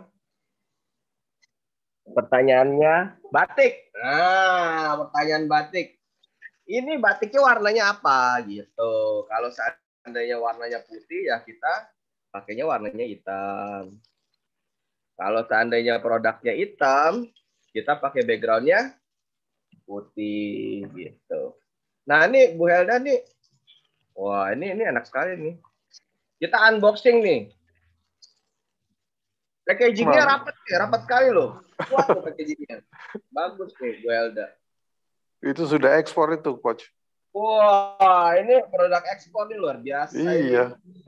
pertanyaannya batik. Nah, pertanyaan batik. Ini batiknya warnanya apa gitu. Kalau seandainya warnanya putih ya kita pakainya warnanya hitam. Kalau seandainya produknya hitam, kita pakai backgroundnya putih gitu. Nah ini Bu Helda nih, wah ini enak sekali nih. Kita unboxing nih. Packagingnya rapat sekali loh. Kuat loh packagingnya. Bagus nih Bu Helda. Itu sudah ekspor itu, Coach. Wah, ini produk ekspor nih luar biasa. Iya. Ini.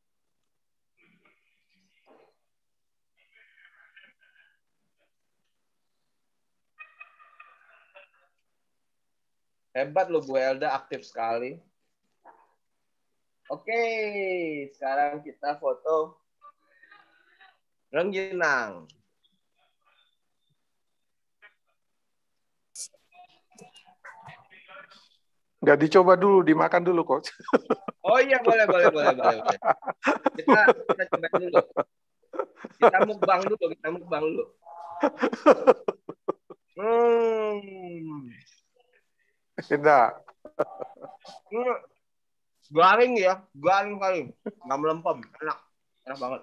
Hebat loh Bu Helda, aktif sekali. Oke, sekarang kita foto rengginang. Nggak dicoba dulu, dimakan dulu, Coach. Oh iya, boleh. Kita coba dulu. Kita mukbang dulu. Enak. Garing ya, garing kali. Nggak melempem, enak banget.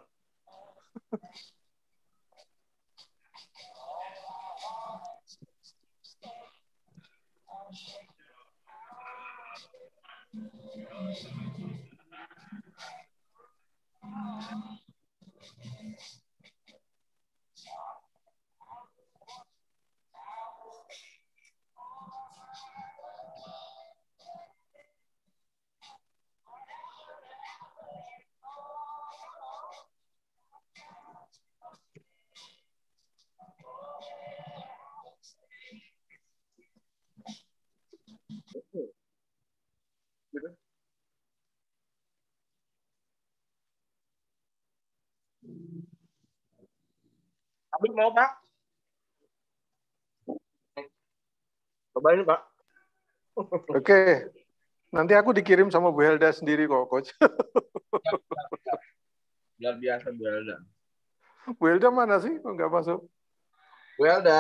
Tapi mau Pak? Cobain Pak. Oke. Nanti aku dikirim sama Bu Helda sendiri kok, Coach. Luar biasa Bu Helda. Bu Elda mana sih? Kok nggak masuk? Bu Elda.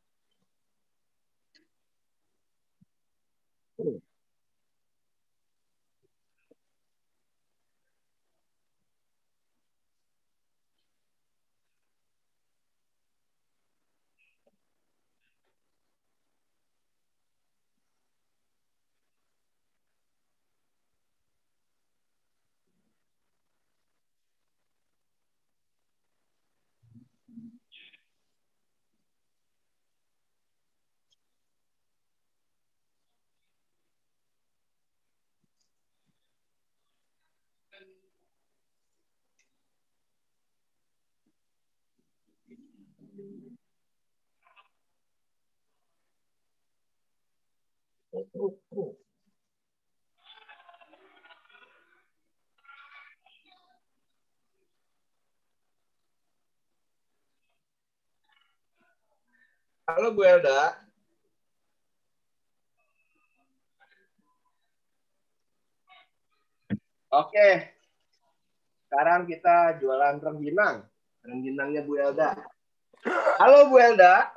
Halo Bu Elda. Oke, sekarang kita jualan rengginang. Rengginangnya Bu Elda. Halo Bu Elda.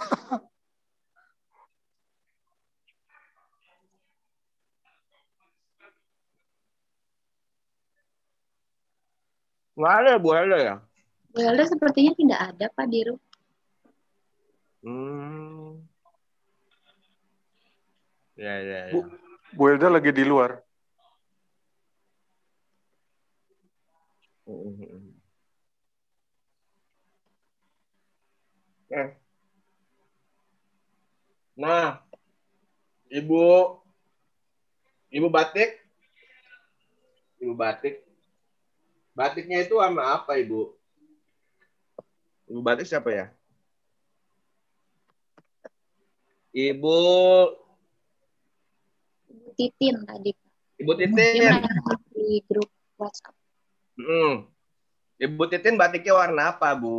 Nggak ada Bu Elda ya? Bu Elda sepertinya tidak ada, Pak, di room. Ya. Bu Elda lagi di luar. Nah, Ibu batik. Ibu batik. Batiknya itu warna apa, Ibu? Ibu batik siapa ya? Ibu Titin tadi. Ibu Dia Titin. di grup WhatsApp. Ibu Titin batiknya warna apa, Bu?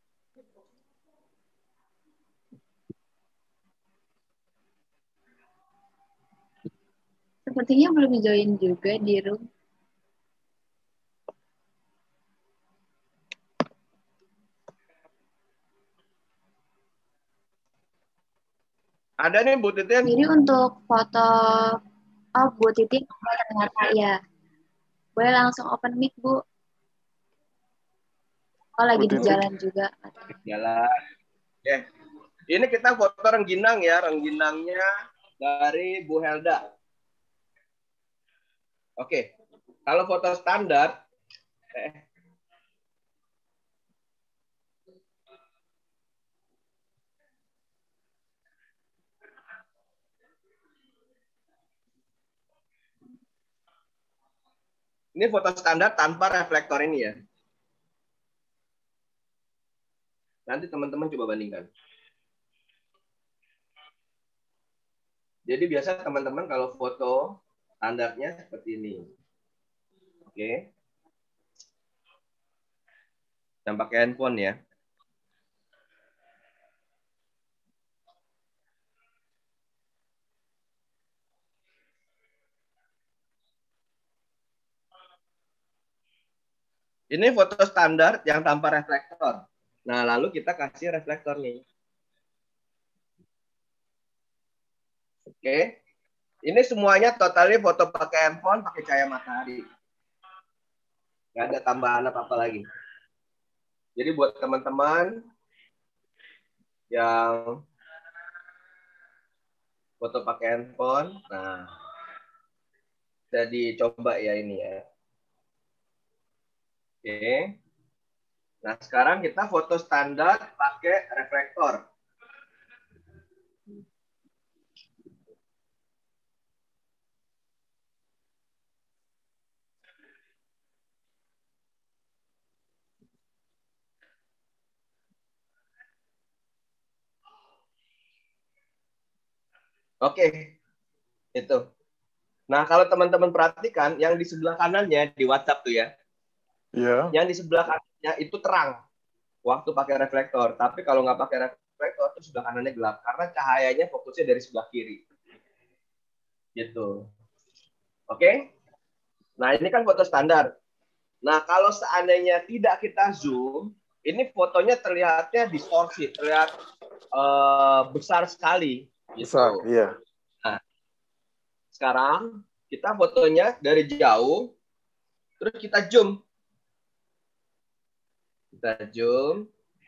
Sepertinya belum join juga di room. Ada nih Bu Titin. Jadi untuk foto, Bu Titin ternyata ya. Boleh langsung open mic, Bu. Oh, lagi di jalan juga. Jalan. Oke. Ini kita foto rengginang ya, rengginangnya dari Bu Helda. Oke. Kalau foto standar, ini foto standar tanpa reflektor ini ya. Nanti teman-teman coba bandingkan. Jadi biasa teman-teman kalau foto standarnya seperti ini. Oke. Dan pakai handphone ya. Ini foto standar yang tanpa reflektor. Nah, lalu kita kasih reflektor nih. Oke. Ini semuanya totalnya foto pakai handphone, pakai cahaya matahari. Nggak ada tambahan apa-apa lagi. Jadi buat teman-teman yang foto pakai handphone, nah, bisa dicoba ya ini ya. Oke. Nah, sekarang kita foto standar pakai reflektor. Oke. Itu. Nah, kalau teman-teman perhatikan, yang di sebelah kanannya di WhatsApp tuh ya. Iya. Yang di sebelah kanannya itu terang waktu pakai reflektor. Tapi kalau nggak pakai reflektor, itu sebelah kanannya gelap. Karena cahayanya fokusnya dari sebelah kiri. Gitu. Oke? Nah, ini kan foto standar. Nah, kalau seandainya tidak kita zoom, ini fotonya terlihatnya distorsi, terlihat besar sekali. Gitu. Besar, iya. Nah, sekarang kita fotonya dari jauh, terus kita zoom. Kita zoom.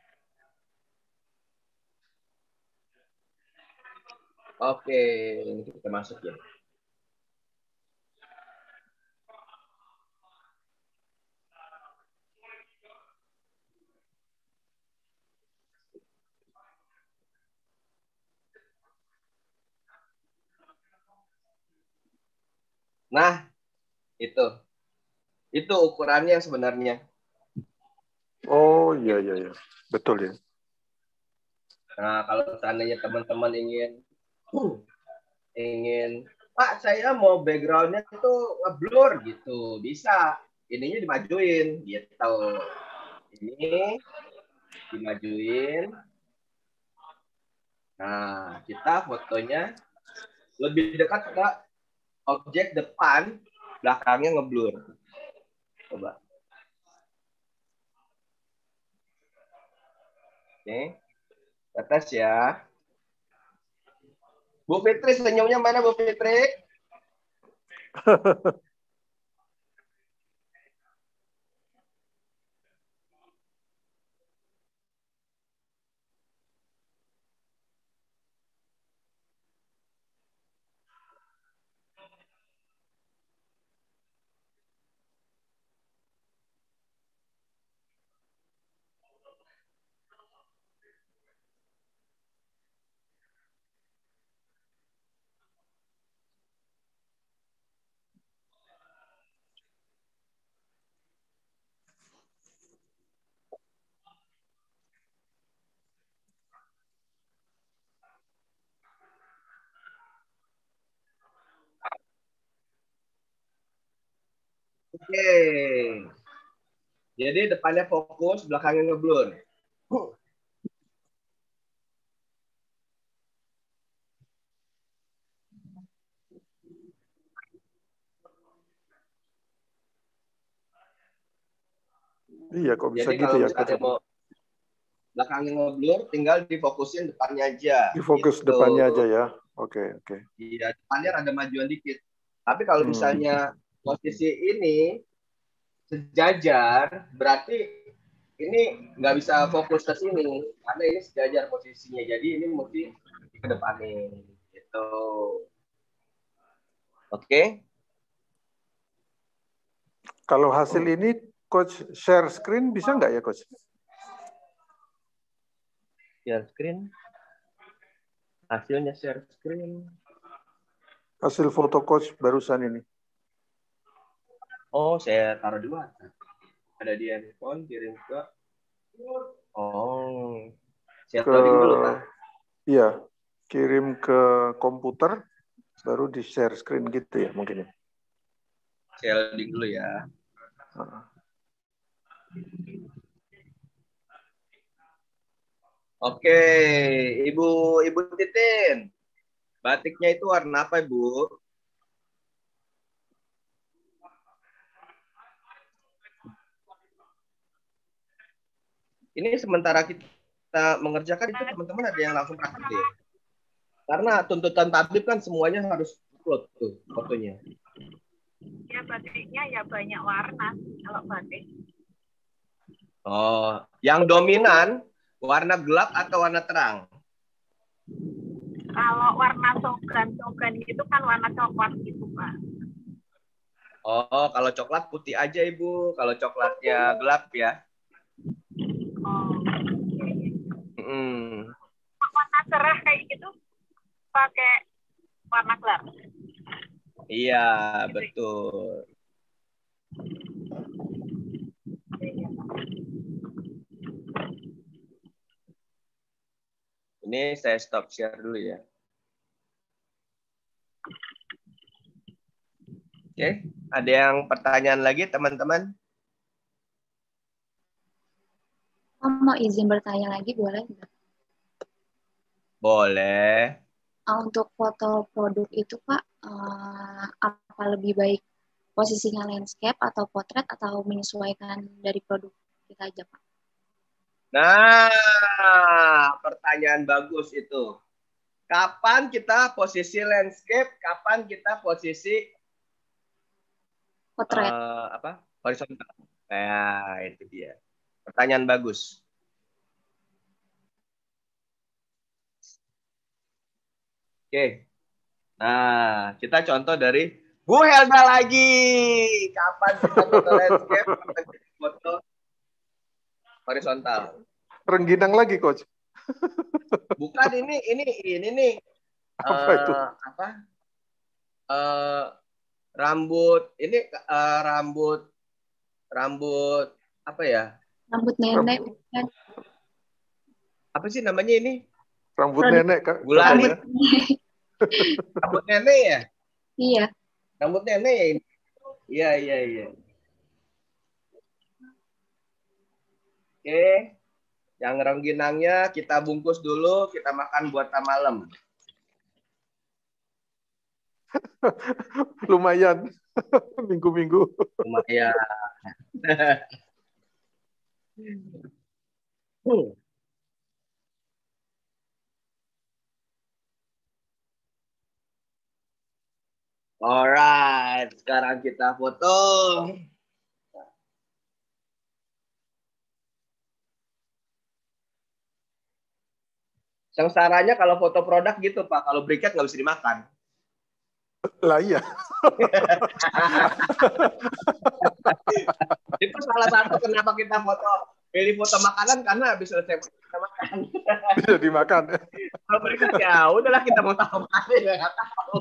Oke, ini kita masuk ya. Nah, itu ukurannya sebenarnya. Oh iya iya iya, betul ya. Nah, kalau seandainya teman-teman ingin Pak, saya mau backgroundnya itu ngeblur gitu, bisa. Ininya dimajuin gitu. Ini dimajuin. Nah, kita fotonya lebih dekat ke objek depan, belakangnya ngeblur. Coba. Oke. Tes ya. Bu Fitri, senyumnya mana Bu Fitri? Oke. Jadi depannya fokus, belakangnya ngeblur. Iya, kok bisa Jadi gitu kalau ya? misalnya mau belakangnya ngeblur, tinggal difokusin depannya aja. Difokus gitu. depannya aja ya. Oke, oke. Iya, depannya ada majuan dikit. Tapi kalau misalnya posisi ini sejajar, berarti ini nggak bisa fokus ke sini karena ini sejajar posisinya. Jadi ini mesti ke depannya. Gitu. Oke. Kalau hasil ini, Coach share screen bisa nggak ya, Coach? Share screen. Hasilnya share screen. Hasil foto Coach barusan ini. Oh, saya taruh di mana? Ada di handphone, kirim ke. Oh, saya loading dulu, Pak. Iya, kirim ke komputer, baru di share screen gitu ya mungkin ya. Saya loading dulu ya. Oke, Ibu Titin. Batiknya itu warna apa, Ibu? Ini sementara kita mengerjakan itu teman-teman ada yang langsung praktik ya? Karena tuntutan tabib kan semuanya harus upload tuh fotonya. Ya batiknya ya banyak warna kalau batik. Oh, yang dominan warna gelap atau warna terang? Kalau warna togan itu kan warna coklat gitu, Pak. Oh, kalau coklat putih aja, Ibu. Kalau coklatnya gelap ya. Oh. Hmm. Warna cerah kayak gitu pakai warna gelap. Iya, betul. Ini saya stop share dulu ya. Oke, ada yang pertanyaan lagi teman-teman? Mau izin bertanya lagi boleh nggak? Boleh. Untuk foto produk itu Pak, apa lebih baik posisinya landscape atau potret atau menyesuaikan dari produk kita aja Pak? Nah, pertanyaan bagus itu. Kapan kita posisi landscape, kapan kita posisi Potret. apa? Horizontal. Nah, itu dia. Pertanyaan bagus. Oke. Nah, kita contoh dari Bu Helda lagi. Kapan kita foto landscape, kapan kita foto horizontal. Rengginang lagi, Coach. Bukan ini nih. Apa itu? Apa? Rambut ini rambut apa ya? Rambut nenek. Bukan. Apa sih namanya ini? Rambut nenek, Kak. Gulali. Katanya. Rambut nenek ya? Iya. Rambut nenek ya ini? Iya. Oke. Yang rengginangnya kita bungkus dulu, kita makan buat malam. Lumayan. Minggu-minggu. Lumayan. Alright, sekarang kita foto. Sengsaranya kalau foto produk gitu, Pak. Kalau briket nggak bisa dimakan. Lah iya. Itu salah satu kenapa kita pilih foto makanan karena habis selesai kita makan. Bisa dimakan. Kalau briket ya udahlah kita mau tahu apa ya nggak tahu.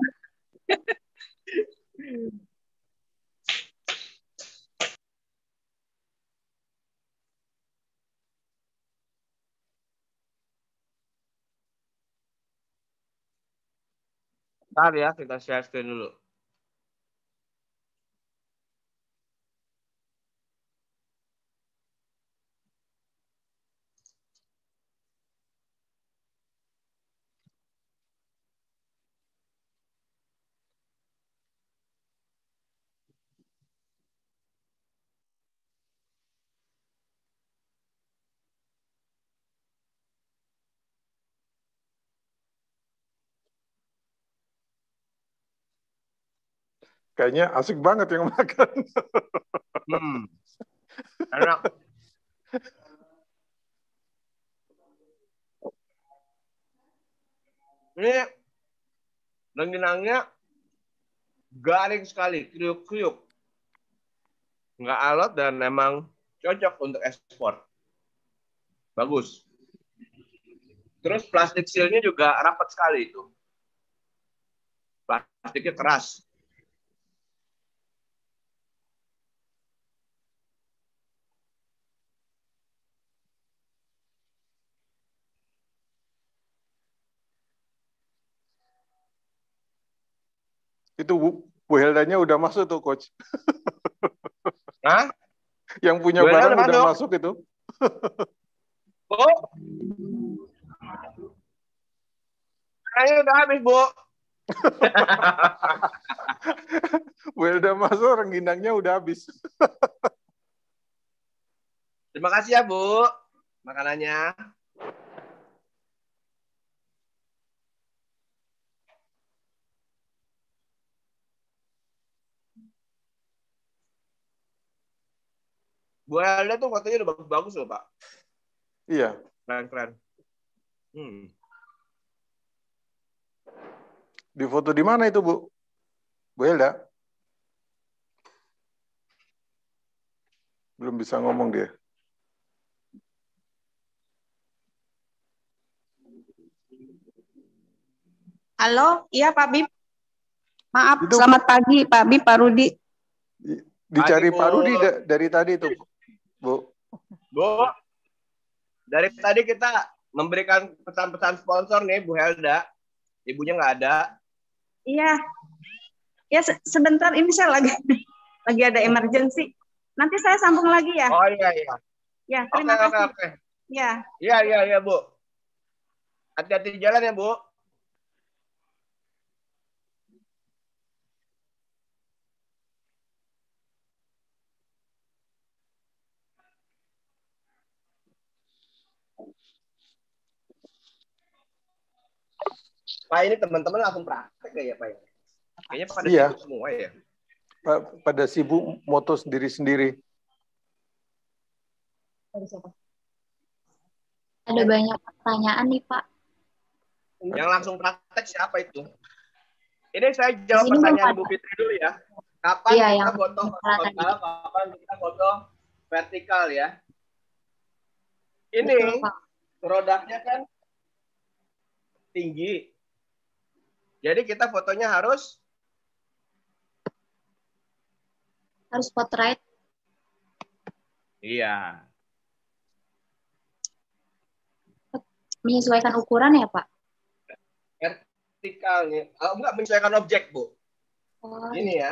Bentar ya, kita share screen dulu. Kayaknya asik banget yang makan. Enak. Ini rengginangnya garing sekali, kriuk-kriuk. Nggak alot dan memang cocok untuk ekspor. Bagus. Terus plastik sealnya juga rapat sekali itu. Plastiknya keras. Itu Bu Heldanya udah masuk tuh, Coach. Hah? Yang punya Bu Helda barang udah masuk. masuk itu. Bu? Kayaknya udah habis, Bu. Bu Helda masuk, rengginangnya udah habis. Terima kasih ya, Bu. Makanannya. Bu Helda tuh fotonya udah bagus-bagus loh, Pak. Iya. Keren-keren. Di foto di mana itu, Bu? Bu Helda? Belum bisa ngomong dia. Halo, iya Pak Bib. Maaf, Itu, selamat pagi Pak Bib, Pak Rudi. Dicari Pagi, Pak Bu. Rudi dari tadi itu, Bu. Bu, dari tadi kita memberikan pesan-pesan sponsor nih, Bu Helda. Ibunya nggak ada. Iya, ya sebentar ini saya lagi ada emergency. Nanti saya sambung lagi ya. Oh iya. Ya, terima kasih. Oke. Ya. Iya, Bu. Hati-hati di jalan ya, Bu. Pak, ini teman-teman langsung praktek ya Pak ya? Kayaknya pada Iya. sibuk semua ya. Pada sibuk moto sendiri-sendiri. Ada banyak pertanyaan nih Pak. Yang langsung praktek siapa itu? Ini saya Di jawab sini belum pertanyaan ada. Bu Fitri dulu ya. Kapan Iya, kita yang foto masalah tadi. horizontal, kapan kita foto vertikal ya? Ini Betul, Pak. produknya kan tinggi. Jadi kita fotonya harus Portrait. iya. Menyesuaikan ukuran ya, Pak? Vertikal nih. Oh, enggak menyesuaikan objek, Bu. Oh, Ini ya.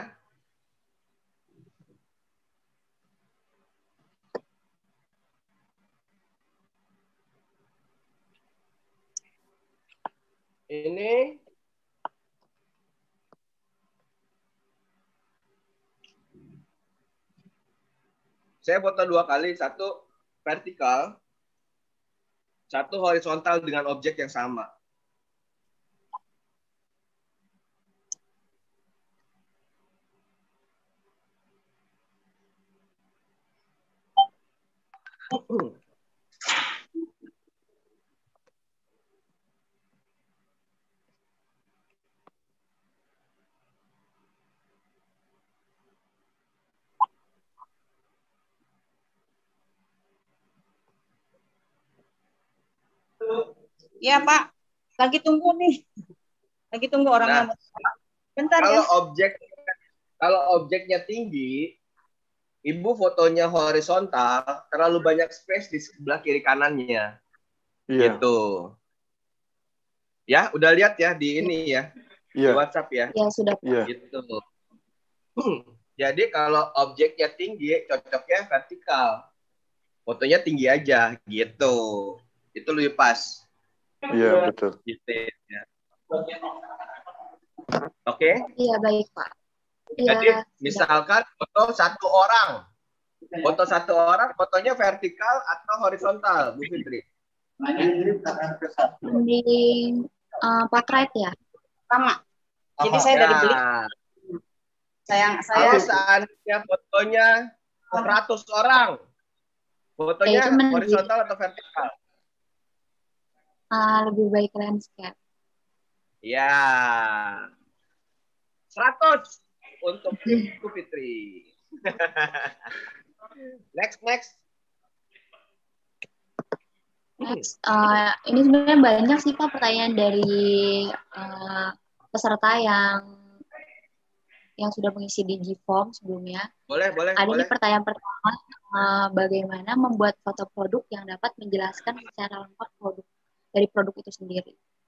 Ini saya foto 2 kali, satu vertikal, satu horizontal dengan objek yang sama. Iya, Pak. Lagi tunggu nih. Lagi tunggu orangnya. Nah, Bentar kalau ya. kalau objeknya tinggi, Ibu fotonya horizontal, terlalu banyak space di sebelah kiri kanannya. Iya. Gitu. Ya, udah lihat ya di ini ya. Di Iya. WhatsApp ya. ya sudah. Iya. Gitu. Jadi kalau objeknya tinggi, cocoknya vertikal. Fotonya tinggi aja, gitu. Itu lebih pas. Iya, betul. Gitu ya. Oke? Iya, baik, Pak. Jadi Iya, misalkan foto satu orang. Foto satu orang, fotonya vertikal atau horizontal, Bu Fitri? mending portrait ya. Sama. Jadi saya dari beli. Kalau Saya seandainya fotonya 100 orang, fotonya itu mending horizontal atau vertikal? lebih baik landscape. Ya. 100 untuk Bu Fitri. Next. Next, ini sebenarnya banyak sih Pak pertanyaan dari peserta yang sudah mengisi di G-Form sebelumnya. Boleh. Ada nih pertanyaan pertama, bagaimana membuat foto produk yang dapat menjelaskan secara lengkap dari produk itu sendiri.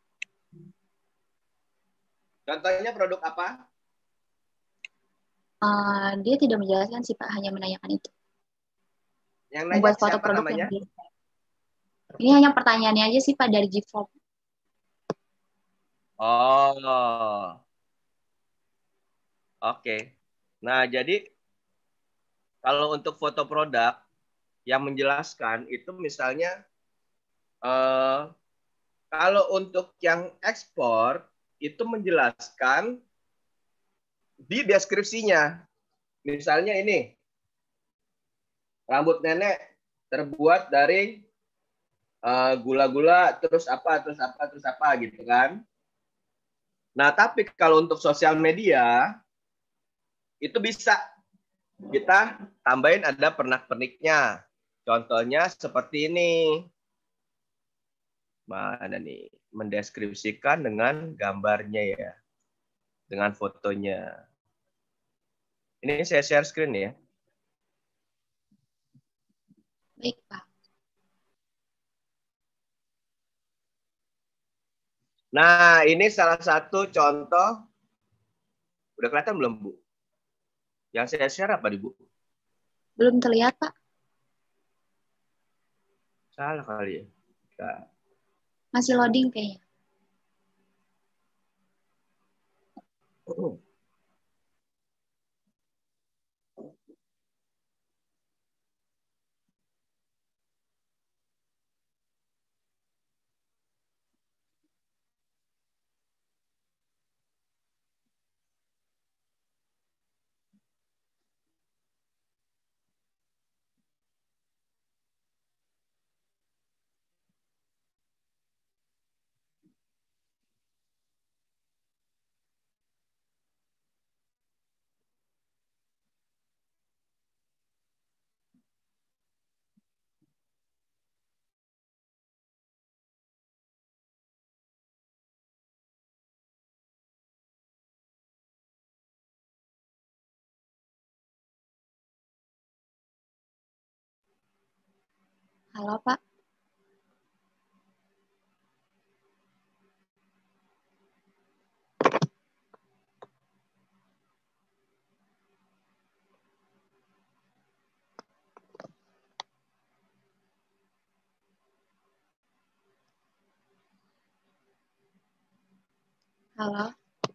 Contohnya produk apa? Dia tidak menjelaskan sih Pak, hanya menanyakan itu. Yang nanya Membuat foto siapa produk namanya? ini hanya pertanyaannya aja sih Pak dari G-Form. Oh. Oke. Nah, jadi kalau untuk foto produk yang menjelaskan itu misalnya kalau untuk yang ekspor itu menjelaskan di deskripsinya. Misalnya ini, rambut nenek terbuat dari gula-gula, terus apa gitu kan. Nah, tapi kalau untuk sosial media, itu bisa kita tambahin ada pernak-perniknya. Contohnya seperti ini. Mana nih? Mendeskripsikan dengan gambarnya ya. Dengan fotonya. Ini saya share screen ya. Baik Pak. Nah, ini salah satu contoh. Udah kelihatan belum, Bu? Yang saya share apa, Bu? Belum terlihat, Pak. Salah kali ya. Nah. Masih loading kayaknya. Halo, Pak. Halo.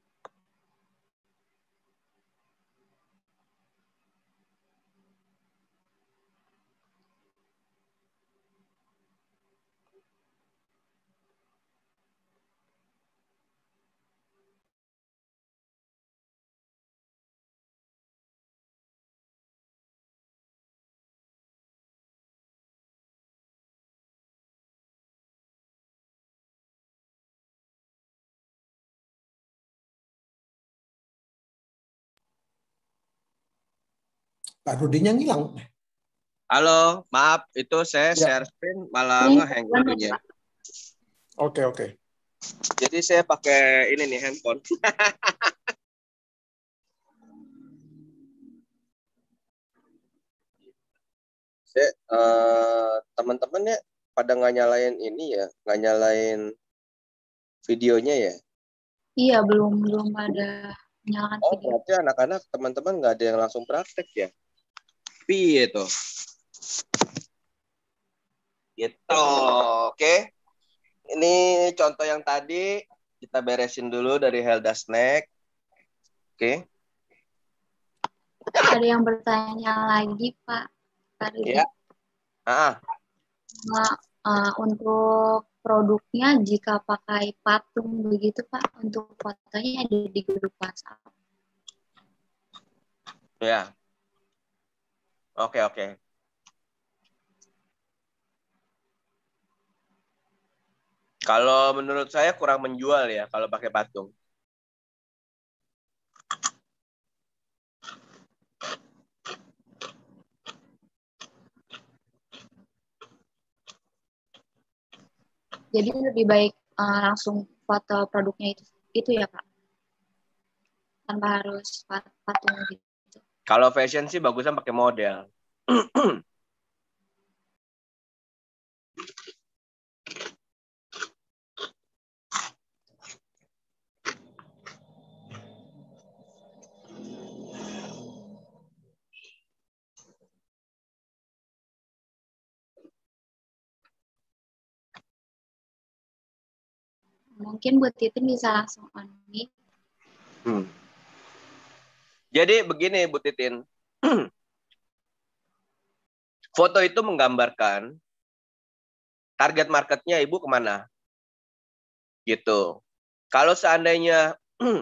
Pak Rudinya ngilang. Halo, maaf, itu saya Ya. share screen malah Ini ngehang bukan, videonya. Pak. Oke. Jadi saya pakai ini nih handphone. Saya teman-teman ya pada nggak nyalain ini ya, nggak nyalain videonya ya. Iya, belum ada nyalakan Oh, video. berarti anak-anak teman-teman nggak ada yang langsung praktek ya? Piye itu? Gitu, oke. Ini contoh yang tadi kita beresin dulu dari Helda Snack. Oke. Ada yang bertanya lagi, Pak. Tadi. Ya. Untuk produknya jika pakai patung begitu, Pak, untuk fotonya ada di grup WhatsApp. Ya. Oke. Kalau menurut saya kurang menjual ya kalau pakai patung. Jadi lebih baik langsung foto produknya itu ya, Pak, tanpa harus patung gitu. Kalau fashion sih bagusnya pakai model. Mungkin buat Titin bisa langsung on mic. Jadi begini Bu Titin. Foto itu menggambarkan target marketnya Ibu kemana. Gitu. Kalau seandainya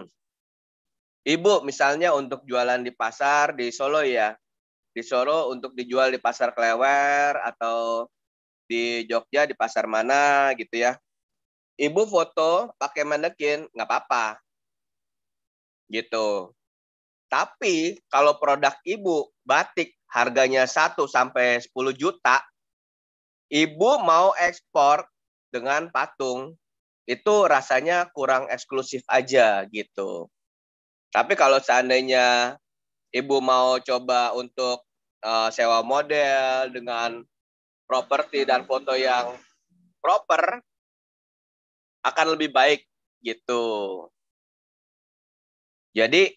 Ibu misalnya untuk jualan di pasar di Solo ya. Di Solo untuk dijual di pasar Klewer atau di Jogja di pasar mana gitu ya. Ibu foto pakai manekin nggak apa-apa. Gitu. Tapi kalau produk Ibu batik harganya 1 sampai 10 juta, Ibu mau ekspor dengan patung, itu rasanya kurang eksklusif aja gitu. Tapi kalau seandainya Ibu mau coba untuk sewa model dengan properti dan foto yang proper, akan lebih baik gitu. Jadi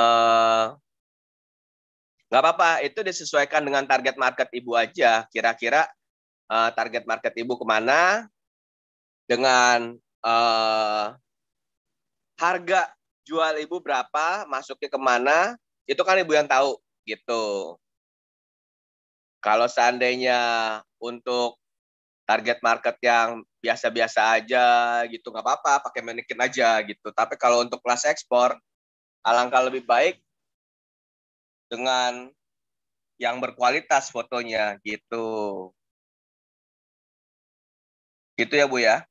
nggak apa-apa, itu disesuaikan dengan target market Ibu aja. Kira-kira target market Ibu kemana, dengan harga jual Ibu berapa, masuknya kemana, itu kan Ibu yang tahu gitu. Kalau seandainya untuk target market yang biasa-biasa aja gitu, nggak apa-apa, pakai manekin aja gitu. Tapi kalau untuk kelas ekspor, alangkah lebih baik dengan yang berkualitas fotonya gitu. Gitu ya Bu ya.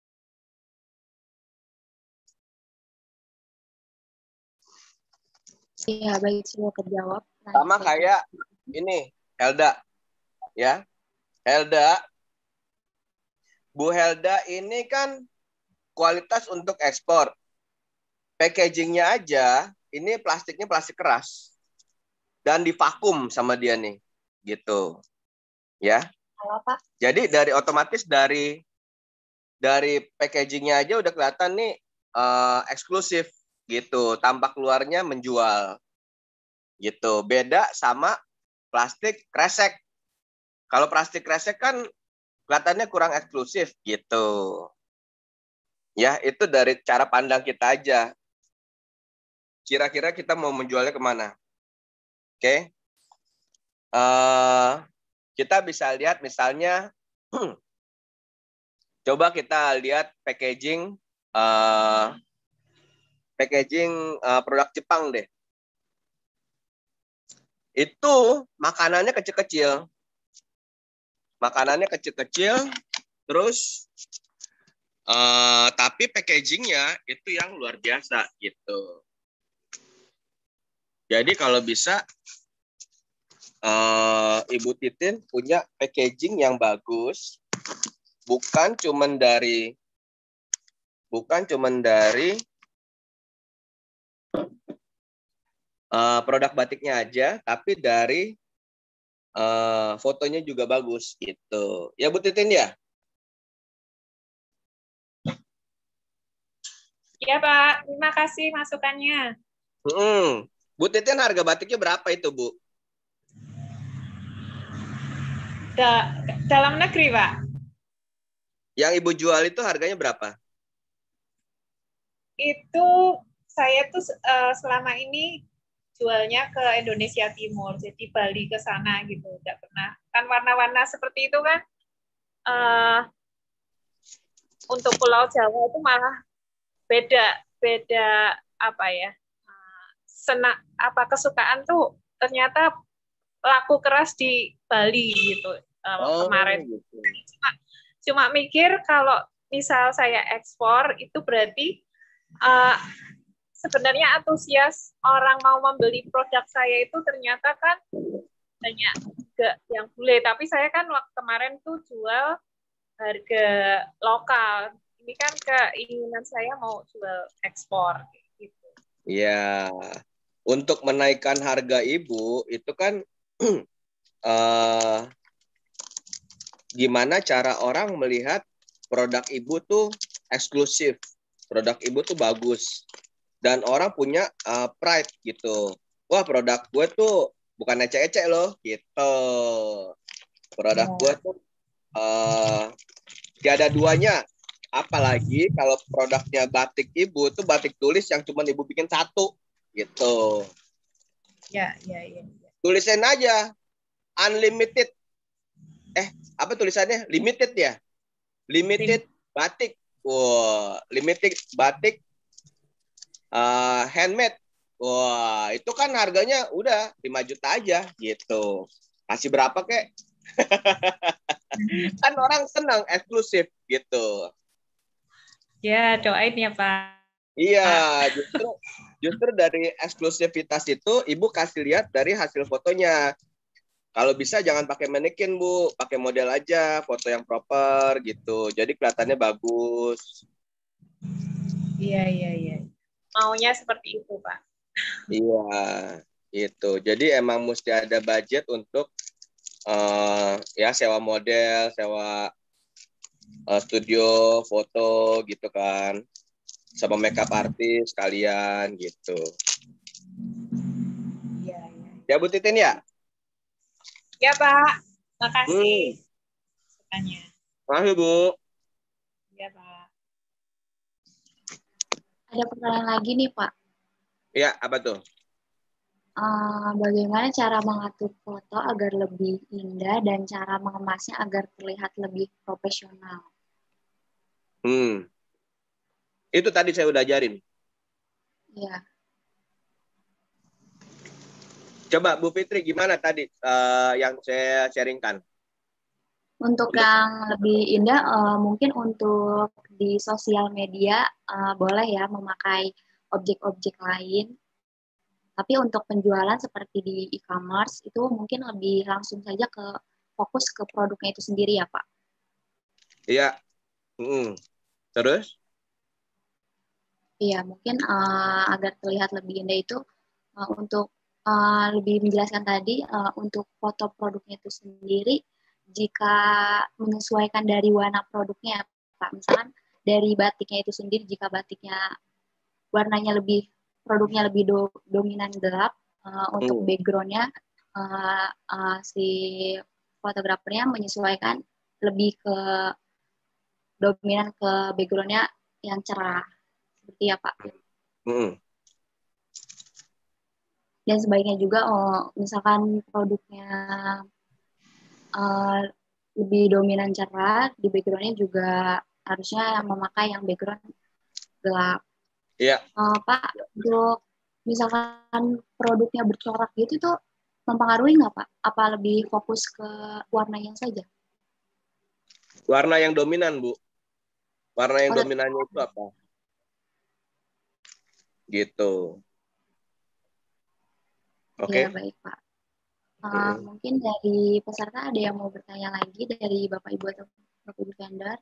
Iya, baik, sudah terjawab. Sama kayak ini, Helda. Ya, Helda. Bu Helda ini kan kualitas untuk ekspor. Packagingnya aja, ini plastiknya plastik keras. Dan divakum sama dia nih. Gitu. Ya. Halo, Pak. Jadi otomatis dari packagingnya aja udah kelihatan nih eksklusif gitu, tampak luarnya menjual gitu. Beda sama plastik kresek. Kalau plastik kresek kan kelihatannya kurang eksklusif gitu. Ya, itu dari cara pandang kita aja. Kira-kira kita mau menjualnya kemana? Oke. Kita bisa lihat misalnya, coba kita lihat packaging produk Jepang deh. Itu makanannya kecil-kecil. Terus tapi packagingnya itu yang luar biasa gitu. Jadi kalau bisa Ibu Titin punya packaging yang bagus, bukan cuman dari produk batiknya aja, tapi dari fotonya juga bagus gitu. Ya Bu Titin ya? Ya Pak, terima kasih masukannya. Bu Titin, harga batiknya berapa itu Bu? Dalam negeri Pak. Yang Ibu jual itu harganya berapa? Itu saya tuh selama ini jualnya ke Indonesia Timur, jadi Bali ke sana gitu, nggak pernah. Kan warna-warna seperti itu kan untuk Pulau Jawa itu malah beda apa ya, kesukaan tuh ternyata laku keras di Bali gitu kemarin. Gitu. Cuma mikir kalau misal saya ekspor itu berarti sebenarnya antusias orang mau membeli produk saya itu ternyata kan banyak juga yang bule, tapi saya kan waktu kemarin tuh jual harga lokal. Ini kan keinginan saya mau jual ekspor gitu. Iya. Untuk menaikkan harga Ibu itu kan gimana cara orang melihat produk Ibu tuh eksklusif, produk Ibu tuh bagus, dan orang punya pride gitu. Wah, produk gue tuh bukan ecek-ecek loh gitu. Produk gue tuh tiada duanya. Apalagi kalau produknya batik Ibu tuh batik tulis yang cuma Ibu bikin satu gitu. Ya. Tulisin aja unlimited. Apa tulisannya? Limited ya? Limited batik. Wah, limited batik handmade. Wah, itu kan harganya udah 5 juta aja gitu. Kasih berapa kek? Kan orang senang eksklusif gitu. Ya, doain ya Pak. Iya, justru dari eksklusivitas itu Ibu kasih lihat dari hasil fotonya. Kalau bisa jangan pakai manekin Bu, pakai model aja, foto yang proper gitu. Jadi kelihatannya bagus. Iya. Maunya seperti itu Pak. Iya, itu. Jadi emang mesti ada budget untuk ya sewa model, sewa studio foto gitu kan, sama makeup artist kalian gitu. Iya. Ya Bu Titin ya? Ya Pak, makasih. Tanya. Makasih Bu. Ya Pak. Ada pertanyaan lagi nih Pak. Ya, apa tuh? Bagaimana cara mengatur foto agar lebih indah dan cara mengemasnya agar terlihat lebih profesional? Itu tadi saya udah ajarin. Ya. Coba Bu Fitri gimana tadi yang saya sharingkan? Untuk yang lebih indah, mungkin untuk di sosial media boleh ya memakai objek-objek lain. Tapi untuk penjualan seperti di e-commerce itu mungkin lebih langsung saja fokus ke produknya itu sendiri ya Pak. Iya. Terus? Iya, mungkin agar terlihat lebih indah itu untuk lebih menjelaskan tadi untuk foto produknya itu sendiri jika menyesuaikan dari warna produknya, Pak. Misalkan dari batiknya itu sendiri, jika batiknya warnanya produknya lebih dominan gelap, untuk backgroundnya si fotografernya menyesuaikan lebih ke dominan ke backgroundnya yang cerah, seperti ya Pak. Dan sebaiknya juga misalkan produknya lebih dominan cerah, di backgroundnya juga harusnya memakai yang background gelap. Iya. Pak, untuk misalkan produknya bercorak gitu tuh mempengaruhi nggak Pak? Apa lebih fokus ke warnanya saja? Warna yang dominan, Bu. Warna yang dominannya itu apa? Gitu. Oke. Ya, baik Pak. Mungkin dari peserta ada yang mau bertanya lagi dari Bapak Ibu atau Bapak Ibu vendor?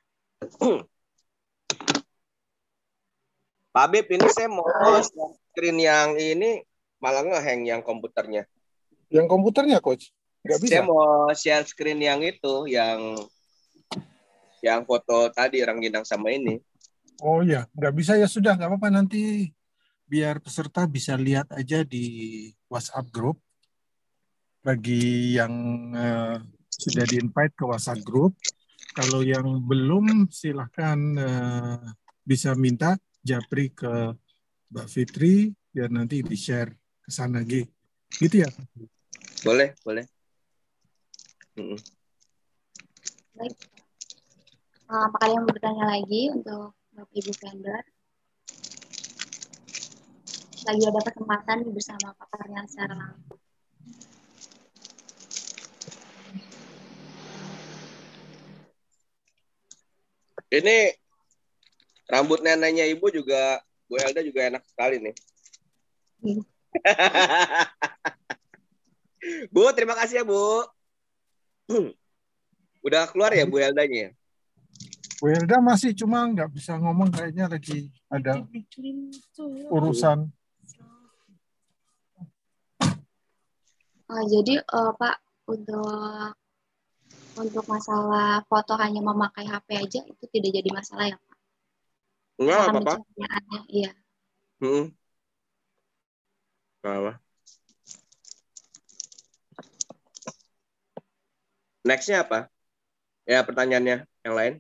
Pak Bib, ini saya mau screen yang ini malah ngehang yang komputernya. Yang komputernya, Coach? Nggak bisa? Saya mau share screen yang itu, yang foto tadi Rangginang sama ini. Oh ya, nggak bisa ya sudah, nggak apa-apa, nanti biar peserta bisa lihat aja di WhatsApp group. Bagi yang sudah di-invite ke WhatsApp group, kalau yang belum silahkan bisa minta japri ke Mbak Fitri biar nanti di-share ke sana gitu ya. Boleh. Baik. Apakah yang mau bertanya lagi untuk Bapak Ibu vendor? Lagi ada kesempatan bersama paparnya secara langsung. Ini rambut neneknya Ibu juga, Bu Elda juga enak sekali nih. Bu, terima kasih ya, Bu. Udah keluar ya Bu Eldanya? Bu Elda masih, cuma nggak bisa ngomong, kayaknya lagi ada urusan. Jadi Pak, untuk masalah foto hanya memakai HP aja itu tidak jadi masalah ya Pak? Enggak apa-apa. Iya. Apa? Next-nya apa? Ya, pertanyaannya yang lain.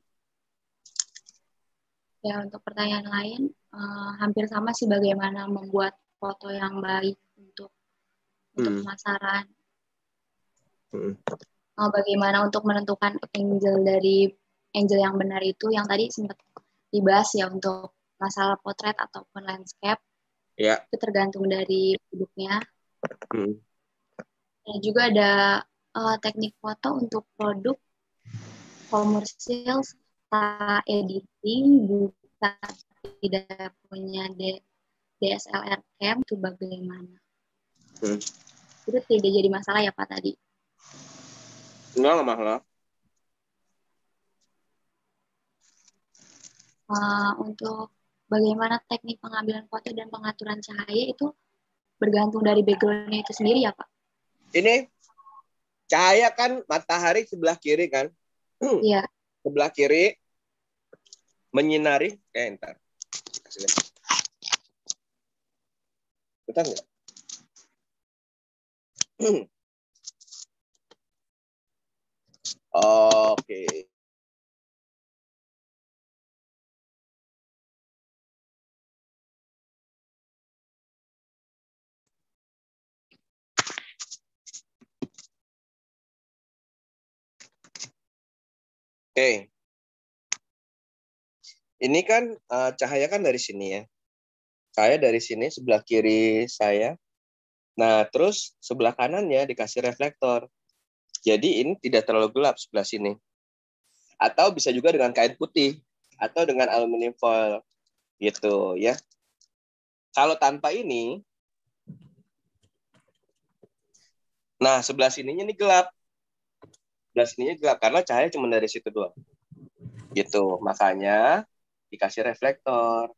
Ya, untuk pertanyaan lain, hampir sama sih bagaimana membuat foto yang baik untuk pemasaran. Bagaimana untuk menentukan angel yang benar itu, yang tadi sempat dibahas ya, untuk masalah potret ataupun landscape. Ya. Itu tergantung dari produknya. Dan juga ada teknik foto untuk produk komersial setelah editing, bukan tidak punya DSLR cam, itu bagaimana? Itu tidak jadi masalah ya Pak tadi? Enggak masalah. Untuk bagaimana teknik pengambilan foto dan pengaturan cahaya itu bergantung dari background-nya itu sendiri ya Pak? Ini cahaya kan matahari sebelah kiri kan? Iya. Sebelah kiri menyinari. Entar. Bentar nggak? Oke. Oke. Ini kan cahaya kan dari sini ya. Cahaya dari sini sebelah kiri saya. Nah, terus sebelah kanannya dikasih reflektor. Jadi ini tidak terlalu gelap sebelah sini. Atau bisa juga dengan kain putih atau dengan aluminium foil gitu ya. Kalau tanpa ini, nah sebelah sininya ini gelap. Sebelah sininya gelap karena cahaya cuma dari situ doang. Gitu, makanya dikasih reflektor.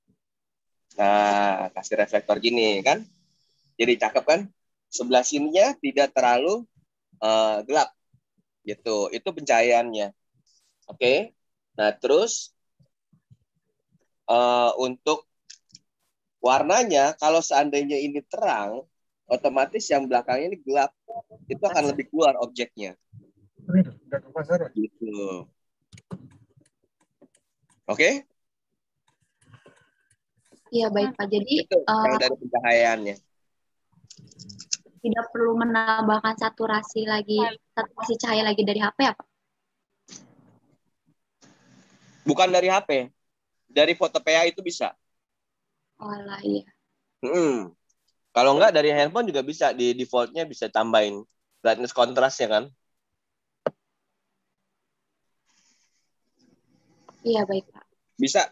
Nah, kasih reflektor gini kan. Jadi cakep kan? Sebelah sininya tidak terlalu gelap. Gitu. Itu pencahayaannya. Oke. Nah, terus untuk warnanya, kalau seandainya ini terang, otomatis yang belakangnya ini gelap. Itu akan lebih keluar objeknya. Gitu. Oke? Iya, baik Pak. Jadi Itu kalau dari pencahayaannya. tidak perlu menambahkan saturasi cahaya lagi dari HP ya Pak? Bukan dari HP. Dari foto PA itu bisa. Oh lah, iya. Kalau enggak dari handphone juga bisa. Di defaultnya bisa tambahin brightness kontrasnya kan. Iya, baik Pak. Bisa.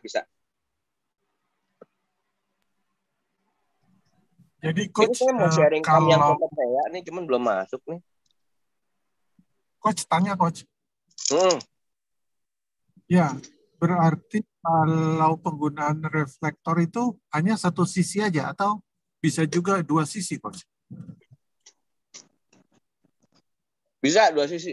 Jadi Ini coach, saya mau sharing yang kalau foto PA nih, cuman belum masuk nih. coach tanya coach, Hmm. ya berarti kalau penggunaan reflektor itu hanya satu sisi aja atau bisa juga dua sisi coach? Bisa dua sisi.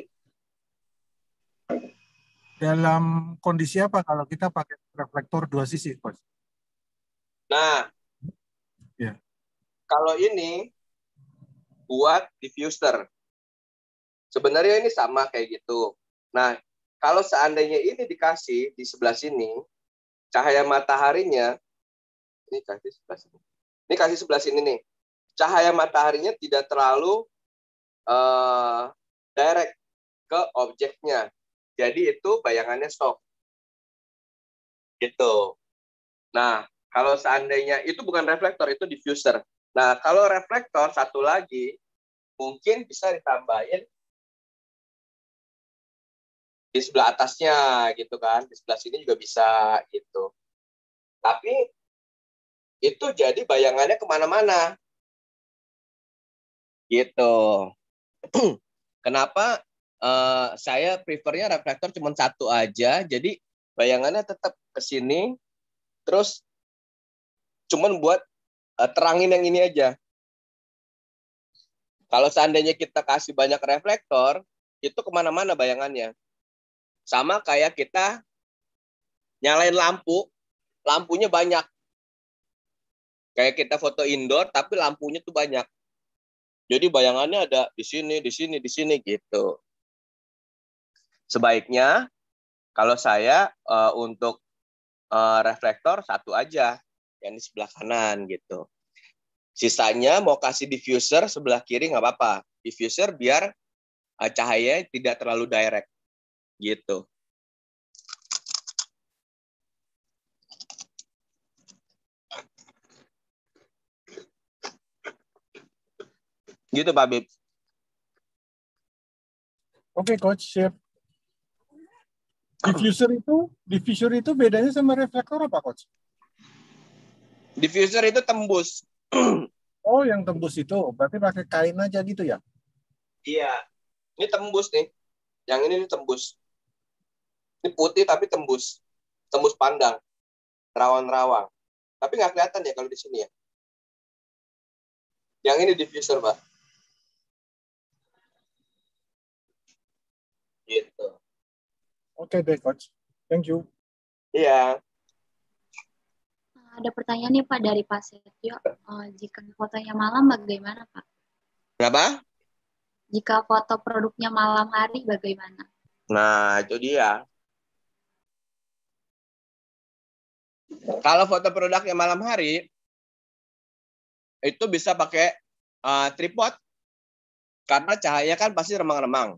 Dalam kondisi apa kalau kita pakai reflektor dua sisi coach? Nah, Ya. kalau ini buat diffuser. Sebenarnya ini sama kayak gitu. Nah, kalau seandainya ini dikasih di sebelah sini, cahaya mataharinya, ini kasih sebelah sini. Ini kasih sebelah sini nih. Cahaya mataharinya tidak terlalu direct ke objeknya. Jadi itu bayangannya soft. Gitu. Nah, kalau seandainya itu bukan reflektor, itu diffuser. Nah, kalau reflektor satu lagi, mungkin bisa ditambahin di sebelah atasnya gitu kan, di sebelah sini juga bisa gitu. Tapi itu jadi bayangannya kemana-mana gitu. Kenapa saya prefernya reflektor cuma satu aja, jadi bayangannya tetap ke sini, terus cuman buat terangin yang ini aja. Kalau seandainya kita kasih banyak reflektor, itu kemana-mana bayangannya. Sama kayak kita nyalain lampu, lampunya banyak. Kayak kita foto indoor, tapi lampunya tuh banyak. Jadi bayangannya ada di sini, di sini, di sini gitu. Sebaiknya kalau saya untuk reflektor satu aja, yang di sebelah kanan gitu. Sisanya mau kasih diffuser sebelah kiri nggak apa-apa. Diffuser biar cahaya tidak terlalu direct gitu. Gitu Pak Bib. Oke coach, siap. Diffuser itu bedanya sama reflektor apa coach? Diffuser itu tembus. Oh, yang tembus itu berarti pakai kain aja gitu ya? Iya. Ini tembus nih. Yang ini tembus. Ini putih tapi tembus. Tembus pandang. Rawan-rawang. Tapi nggak kelihatan ya kalau di sini ya. Yang ini diffuser, Pak. Gitu. Oke deh, coach. Thank you. Iya. Ada pertanyaan nih Pak dari Pak Setio. Jika fotonya malam bagaimana Pak? Kenapa? Jika foto produknya malam hari bagaimana? Nah, itu dia. Kalau foto produknya malam hari, itu bisa pakai tripod. Karena cahaya kan pasti remang-remang.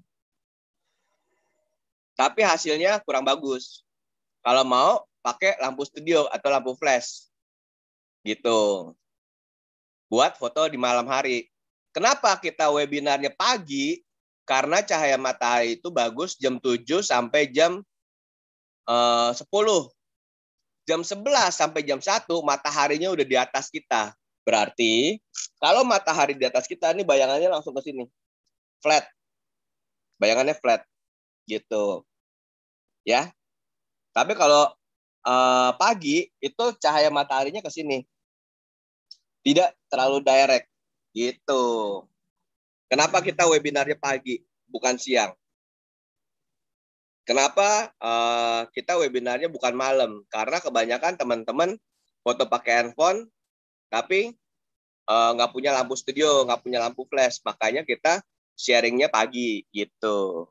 Tapi hasilnya kurang bagus. Kalau mau, pakai lampu studio atau lampu flash. Gitu. Buat foto di malam hari. Kenapa kita webinarnya pagi? Karena cahaya matahari itu bagus jam 7 sampai jam 10. Jam 11 sampai jam 1 mataharinya udah di atas kita. Berarti kalau matahari di atas kita, ini bayangannya langsung ke sini. Flat. Bayangannya flat. Gitu. Ya. Tapi kalau pagi, itu cahaya mataharinya ke sini. Tidak terlalu direct. Gitu. Kenapa kita webinarnya pagi, bukan siang? Kenapa kita webinarnya bukan malam? Karena kebanyakan teman-teman foto pakai handphone, tapi nggak punya lampu studio, nggak punya lampu flash. Makanya kita sharingnya pagi gitu.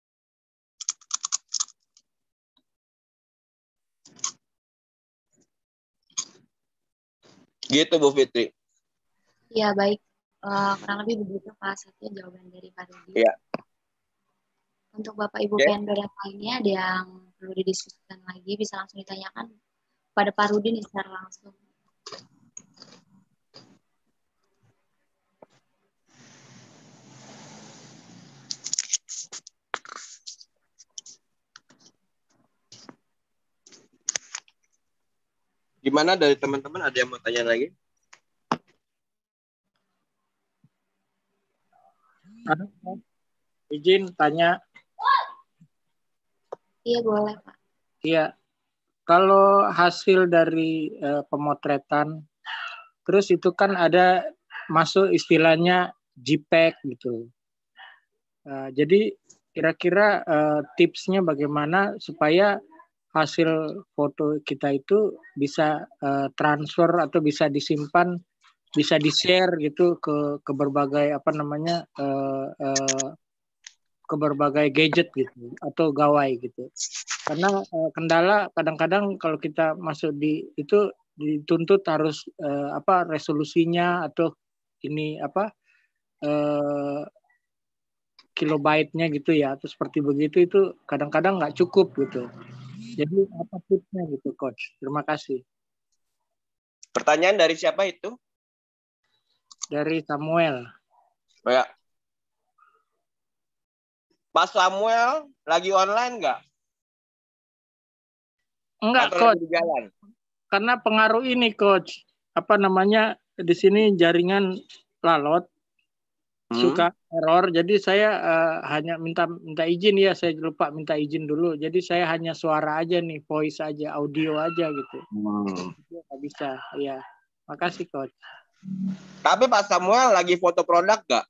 Gitu Bu Fitri. Ya baik, kurang lebih begitu Pak Satya jawaban dari Pak Rudi. Iya. Untuk Bapak Ibu vendor yang lainnya ada yang perlu didiskusikan lagi, bisa langsung ditanyakan pada Pak Rudi nih secara langsung. Gimana dari teman-teman, ada yang mau tanya lagi? Izin tanya. Iya boleh Pak. Iya, kalau hasil dari pemotretan, terus itu kan ada masuk istilahnya JPEG gitu. Jadi kira-kira tipsnya bagaimana supaya hasil foto kita itu bisa transfer atau bisa disimpan, bisa di-share gitu ke berbagai ke berbagai gadget gitu atau gawai gitu. Karena kendala kadang-kadang kalau kita masuk di itu dituntut harus resolusinya atau ini kilobyte-nya gitu ya, atau seperti begitu itu kadang-kadang nggak cukup gitu. Jadi apa tipsnya gitu Coach? Terima kasih. Pertanyaan dari siapa itu? Dari Samuel. Oh, ya. Pak Samuel lagi online nggak? Enggak, atau Coach. lagi di jalan? Karena pengaruh ini, Coach. Di sini jaringan lalot, suka error. Jadi saya hanya minta izin ya. Saya lupa minta izin dulu. Jadi saya hanya suara aja nih, voice aja, audio aja gitu. Nggak bisa, ya. Makasih, Coach. Tapi Pak Samuel lagi foto produk nggak?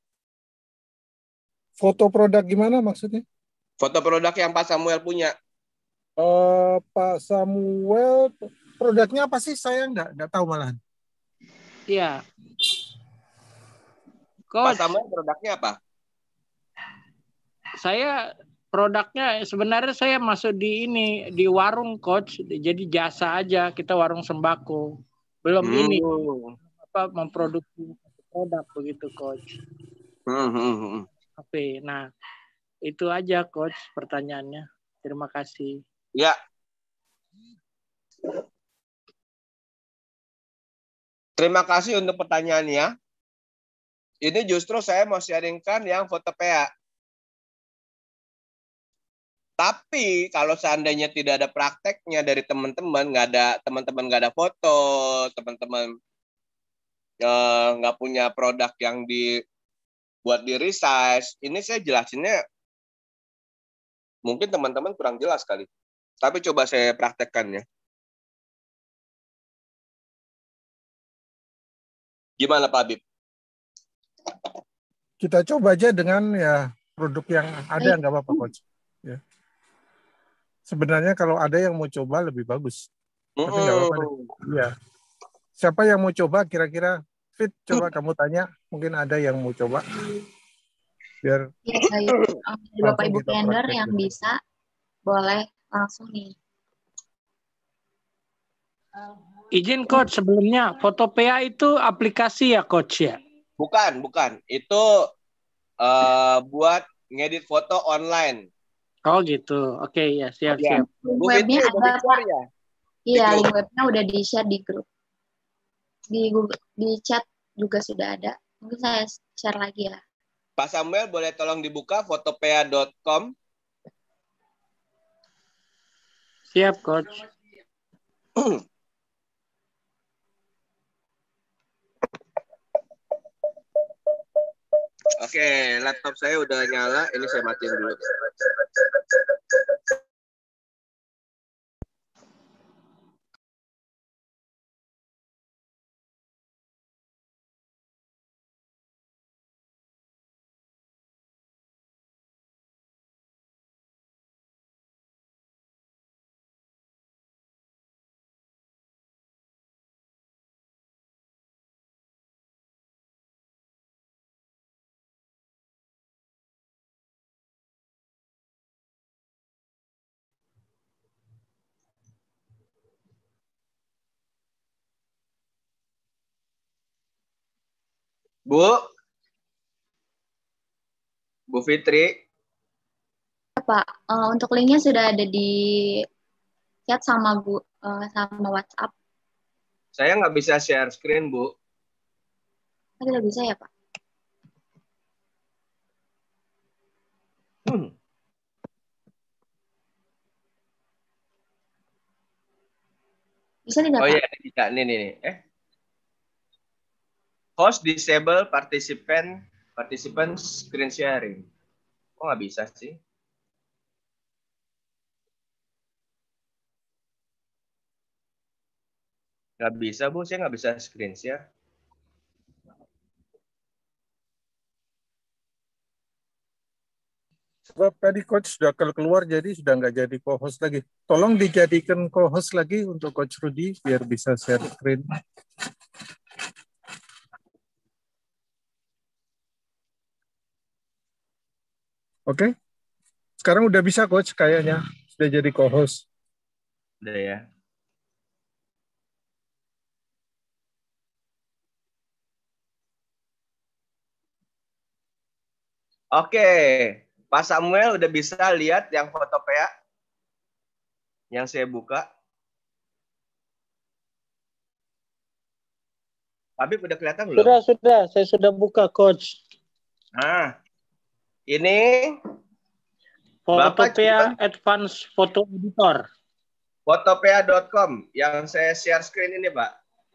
Foto produk gimana maksudnya? Foto produk yang Pak Samuel punya. Pak Samuel, produknya apa sih? Saya nggak tahu malahan. Iya. Pak Samuel produknya apa? Saya produknya sebenarnya saya masuk di warung Coach. Jadi jasa aja, kita warung sembako. Belum ini memproduksi produk begitu Coach. Oke, nah itu aja Coach pertanyaannya. Terima kasih. Ya. Terima kasih untuk pertanyaannya. Ini justru saya mau sharingkan yang foto PA. Tapi kalau seandainya tidak ada prakteknya dari teman-teman, nggak ada foto, teman-teman nggak punya produk yang dibuat di resize, ini saya jelasinnya mungkin teman-teman kurang jelas kali. Tapi coba saya praktekkan ya. Gimana Pak Habib? Kita coba aja dengan ya produk yang ada, nggak apa-apa Coach. Ya. Sebenarnya kalau ada yang mau coba lebih bagus. Tapi nggak apa-apa deh. Iya. Siapa yang mau coba kira-kira Fit? Coba kamu tanya. Mungkin ada yang mau coba. Biar Bapak Ibu vendor yang bisa, boleh langsung nih. Izin Coach, sebelumnya foto PA itu aplikasi ya Coach ya? Bukan. Itu buat ngedit foto online. Oh gitu. Oke ya, siap. Webnya ada Pak. Ya? Iya, link webnya udah di-share di grup. Di chat juga sudah ada. Mungkin saya share lagi ya. Pak Samuel boleh tolong dibuka fotopea.com. Siap Coach. Oke, laptop saya udah nyala. Ini saya matiin dulu. Bu Fitri. Pak, untuk linknya sudah ada di chat sama sama WhatsApp. Saya nggak bisa share screen, Bu. Tidak bisa ya, Pak? Bisa tidak, Oh Pak? iya, bisa. Nih. Host disable participant screen sharing. Kok nggak bisa sih? Nggak bisa, Bu. Saya nggak bisa screen share. Sebab tadi coach sudah keluar jadi sudah nggak jadi co-host lagi. Tolong dijadikan co-host lagi untuk Coach Rudy biar bisa share screen. Oke. Sekarang udah bisa coach kayaknya. Sudah jadi co-host. Udah ya. Oke, Pak Samuel udah bisa lihat yang foto PA yang saya buka. Habib udah kelihatan belum? Sudah. Saya sudah buka, Coach. Nah, ini Photopea Advanced Photo Editor. Photopea.com yang saya share screen ini, Pak.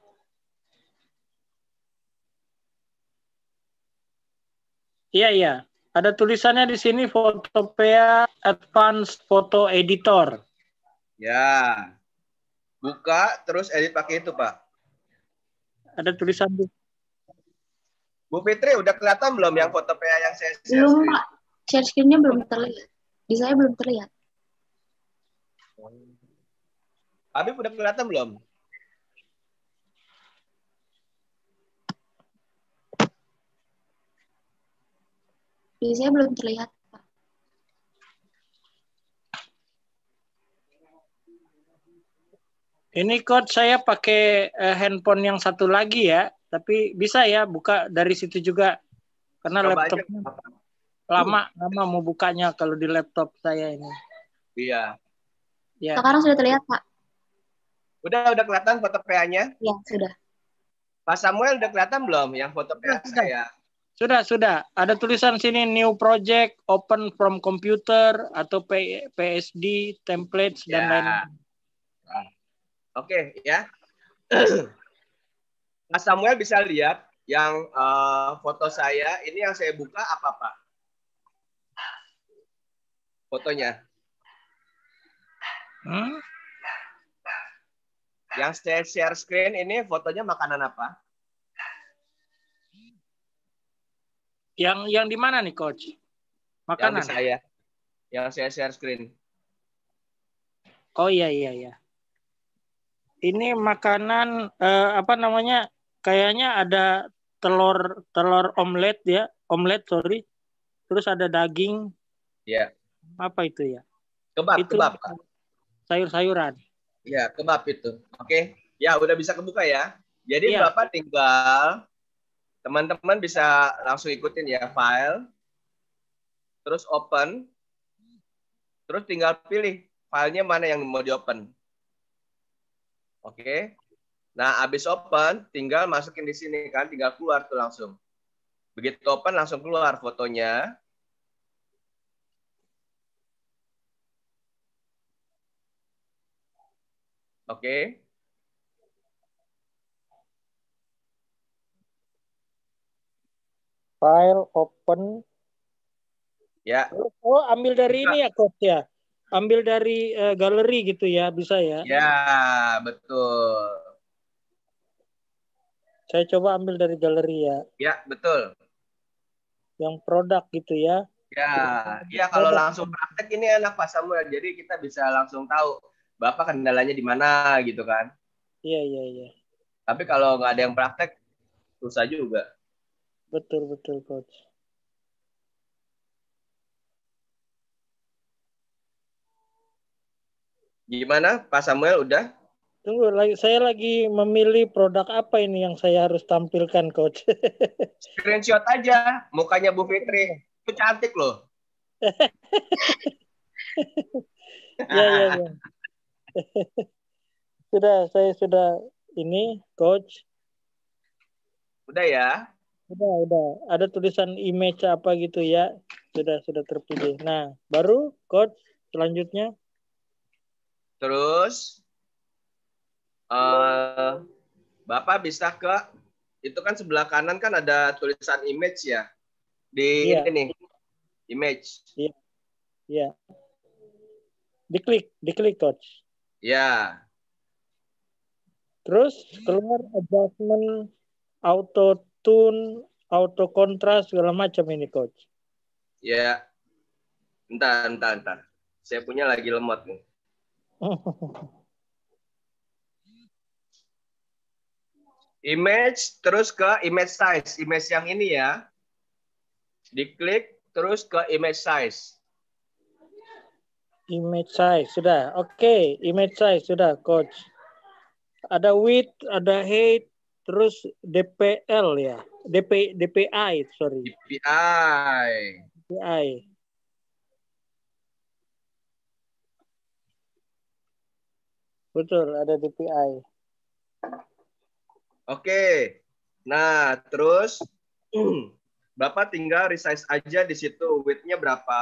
Iya. Ada tulisannya di sini Photopea Advanced Photo Editor. Ya. Buka terus edit pakai itu, Pak. Ada tulisan di Bu Fitri udah kelihatan belum yang Photopea yang saya share Belum, screen? Pak. Share screen-nya belum terlihat. Di saya belum terlihat. Habib udah kelihatan belum? Di saya belum terlihat, Pak. Ini Coach saya pakai handphone yang satu lagi ya, tapi bisa ya buka dari situ juga karena Coba laptopnya aja. lama mau bukanya kalau di laptop saya ini. Iya. Ya. Sekarang sudah terlihat, Pak. Udah kelihatan Photopea-nya? Ya, sudah. Pak Samuel udah kelihatan belum yang Photopea saya? Sudah. Ada tulisan sini new project, open from computer atau PSD, templates dan lain-lain. Oke, ya. Pak Samuel bisa lihat yang foto saya. Ini yang saya buka apa, Pak? Fotonya. Yang saya share screen ini fotonya makanan apa? Yang di mana nih, Coach? Makanan. Yang saya share screen. Oh iya. Ini makanan apa namanya? Kayaknya ada telur omelet ya, sorry. Terus ada daging. Ya. Apa itu ya? Kebab, Pak. Sayur-sayuran. Ya, kebab itu. Oke. Ya, udah bisa kebuka ya. Jadi Bapak tinggal teman-teman bisa langsung ikutin ya, file. Terus open. Terus tinggal pilih filenya mana yang mau di-open. Oke. Nah, habis open, tinggal masukin di sini kan, tinggal keluar tuh langsung. Begitu open langsung keluar fotonya. Oke. File open. Ya. Oh, ambil dari ini ya, Coach ya. Ambil dari galeri gitu ya, bisa ya? Ya, betul. Saya coba ambil dari galeri ya. Ya, betul. Yang produk gitu ya. Ya kalau langsung praktek ini enak Pak Samuel. Jadi kita bisa langsung tahu Bapak kendalanya di mana gitu kan. Iya. Tapi kalau nggak ada yang praktek, susah juga. Betul, Coach. Gimana Pak Samuel udah? Tunggu, saya lagi memilih produk apa ini yang saya harus tampilkan, Coach. Screenshot aja mukanya Bu Fitri. Itu cantik loh. Ya. Saya sudah ini, Coach. Udah ya? Udah. Ada tulisan image apa gitu ya. Sudah terpilih. Nah, baru Coach selanjutnya. Terus Bapak bisa ke itu kan sebelah kanan kan ada tulisan image ya. Di ini nih. Image. Iya. Diklik Coach. Ya. Terus keluar adjustment, auto tune, auto contrast segala macam ini, Coach. Ya. Entar. Saya punya lagi lemot nih. Image, terus ke image size. Image yang ini ya. Diklik, terus ke image size. Image size, sudah. Oke, image size, sudah, Coach. Ada width, ada height, terus DPL ya. DPI, sorry. DPI. Betul, ada DPI. Oke. Nah, terus Bapak tinggal resize aja di situ width-nya berapa.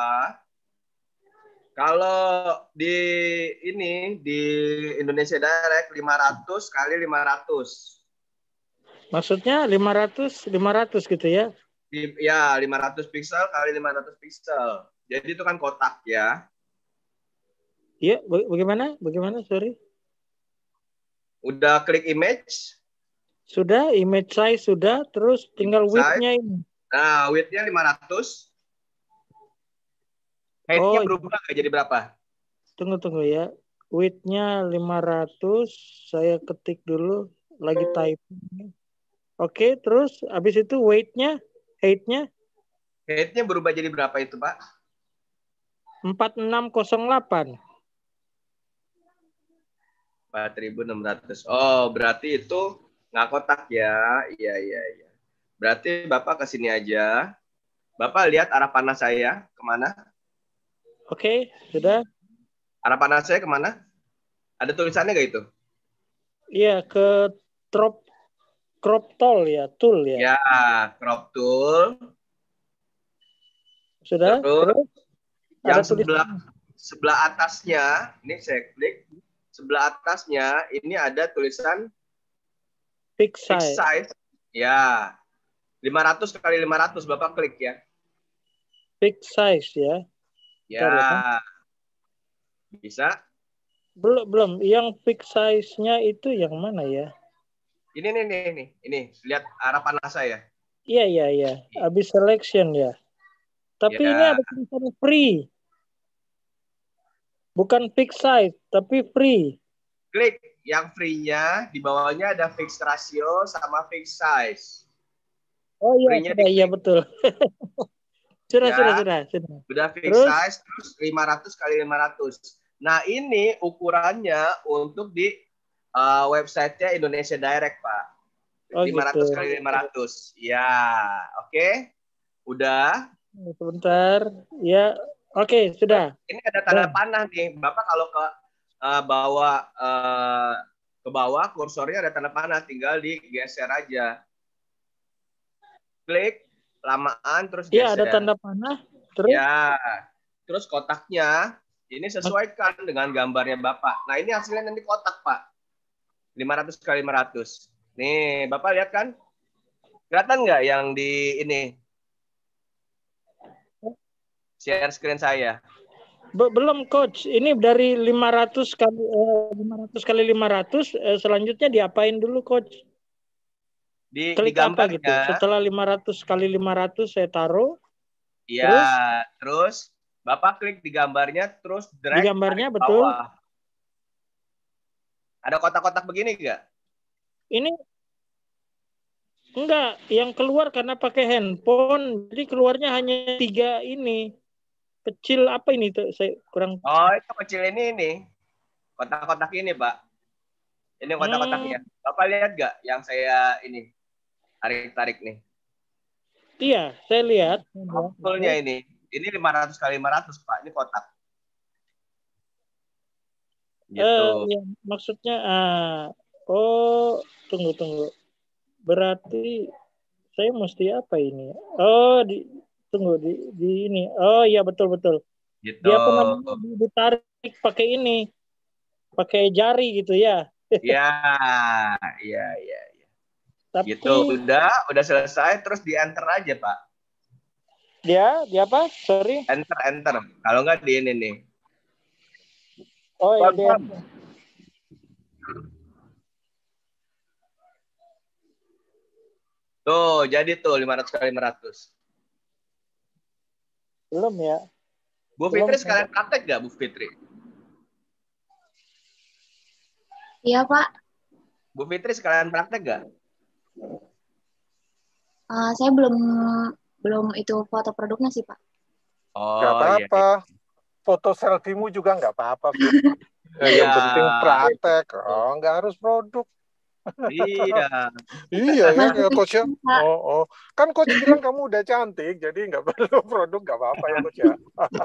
Kalau di Indonesia Direct 500 kali 500. Maksudnya 500 gitu ya? Ya, 500 piksel kali 500 piksel. Jadi itu kan kotak ya. Iya, bagaimana? Sorry. Udah klik image? Sudah, image size sudah, terus tinggal width-nya ini. Nah, width-nya 500. Height-nya berubah nggak jadi berapa? Tunggu ya. Width-nya 500, saya ketik dulu, lagi typing. Oke, terus habis itu weight-nya, height-nya? Height-nya berubah jadi berapa itu, Pak? 4608. 4.600. Oh, berarti itu nggak kotak ya. Iya. Berarti Bapak ke sini aja. Bapak lihat arah panah saya kemana? Oke, sudah. Arah panah saya kemana? Ada tulisannya nggak itu? Iya, ke crop tool ya, Ya, crop tool. Sudah. Terus yang sebelah atasnya, ini saya klik. Sebelah atasnya ini ada tulisan fix size. Ya. 500 kali 500 Bapak klik ya. Fix size ya. Ya. Bisa? Belum. Yang fix size-nya itu yang mana ya? Ini. Lihat arah panah saya. Iya. Habis selection ya. Tapi ini ada tulisan free. Bukan fix size, tapi free. Klik yang free-nya, di bawahnya ada fixed ratio sama fixed size. Oh iya, iya betul. Sudah. Sudah fixed size, terus 500 kali 500. Nah, ini ukurannya untuk di website-nya Indonesia Direct, Pak. 500 kali 500. Ya, oke. Udah. Sebentar. Ya, oke, sudah. Ini ada tanda panah nih. Bapak kalau ke bawah kursornya ada tanda panah, tinggal digeser aja. Klik lamaan terus geser. Iya, ada tanda panah. Terus? Ya. Terus kotaknya ini sesuaikan dengan gambarnya Bapak. Nah, ini hasilnya nanti kotak, Pak. 500 kali 500. Nih, Bapak lihat kan? Kelihatan nggak yang di ini? Share screen saya. Belum, Coach. Ini dari 500 kali 500, selanjutnya diapain dulu, Coach? Klik apa gitu? Setelah 500 kali 500 saya taruh. Iya, terus Bapak klik di gambarnya, terus drag di gambarnya, betul. Bawah. Ada kotak-kotak begini nggak? Ini enggak, yang keluar karena pakai handphone, jadi keluarnya hanya 3 ini. Kecil apa ini tuh? Saya kurang. Oh, itu kecil ini. Kotak-kotak ini, Pak. Ini kotak-kotaknya. Bapak lihat nggak yang saya ini tarik-tarik nih? Iya, saya lihat. Fullnya ini 500 kali 500 Pak. Ini kotak. Gitu. Ya, maksudnya, tunggu. Berarti saya mesti apa ini? Tunggu di ini. Oh iya betul. Gitu. Dia apa namanya ditarik pakai ini, pakai jari gitu ya? Iya. Tapi gitu udah selesai, terus di enter aja Pak. Dia apa? Sorry. Enter. Kalau nggak di ini nih. Oh iya dia. Tuh, jadi tuh 500 kali 500. Belum ya. Bu Fitri sekalian praktek nggak, Bu Fitri? Iya, Pak. Bu Fitri sekalian praktek nggak? Saya belum itu foto produknya sih, Pak. Oh, nggak apa-apa. Iya. Foto selfie-mu juga nggak apa-apa, Fit. Yang penting praktek. Oh, nggak harus produk. Iya. Iya ya, Coach ya. Oh. Kan Coach bilang kamu udah cantik, jadi nggak perlu produk, nggak apa-apa ya, Coach ya.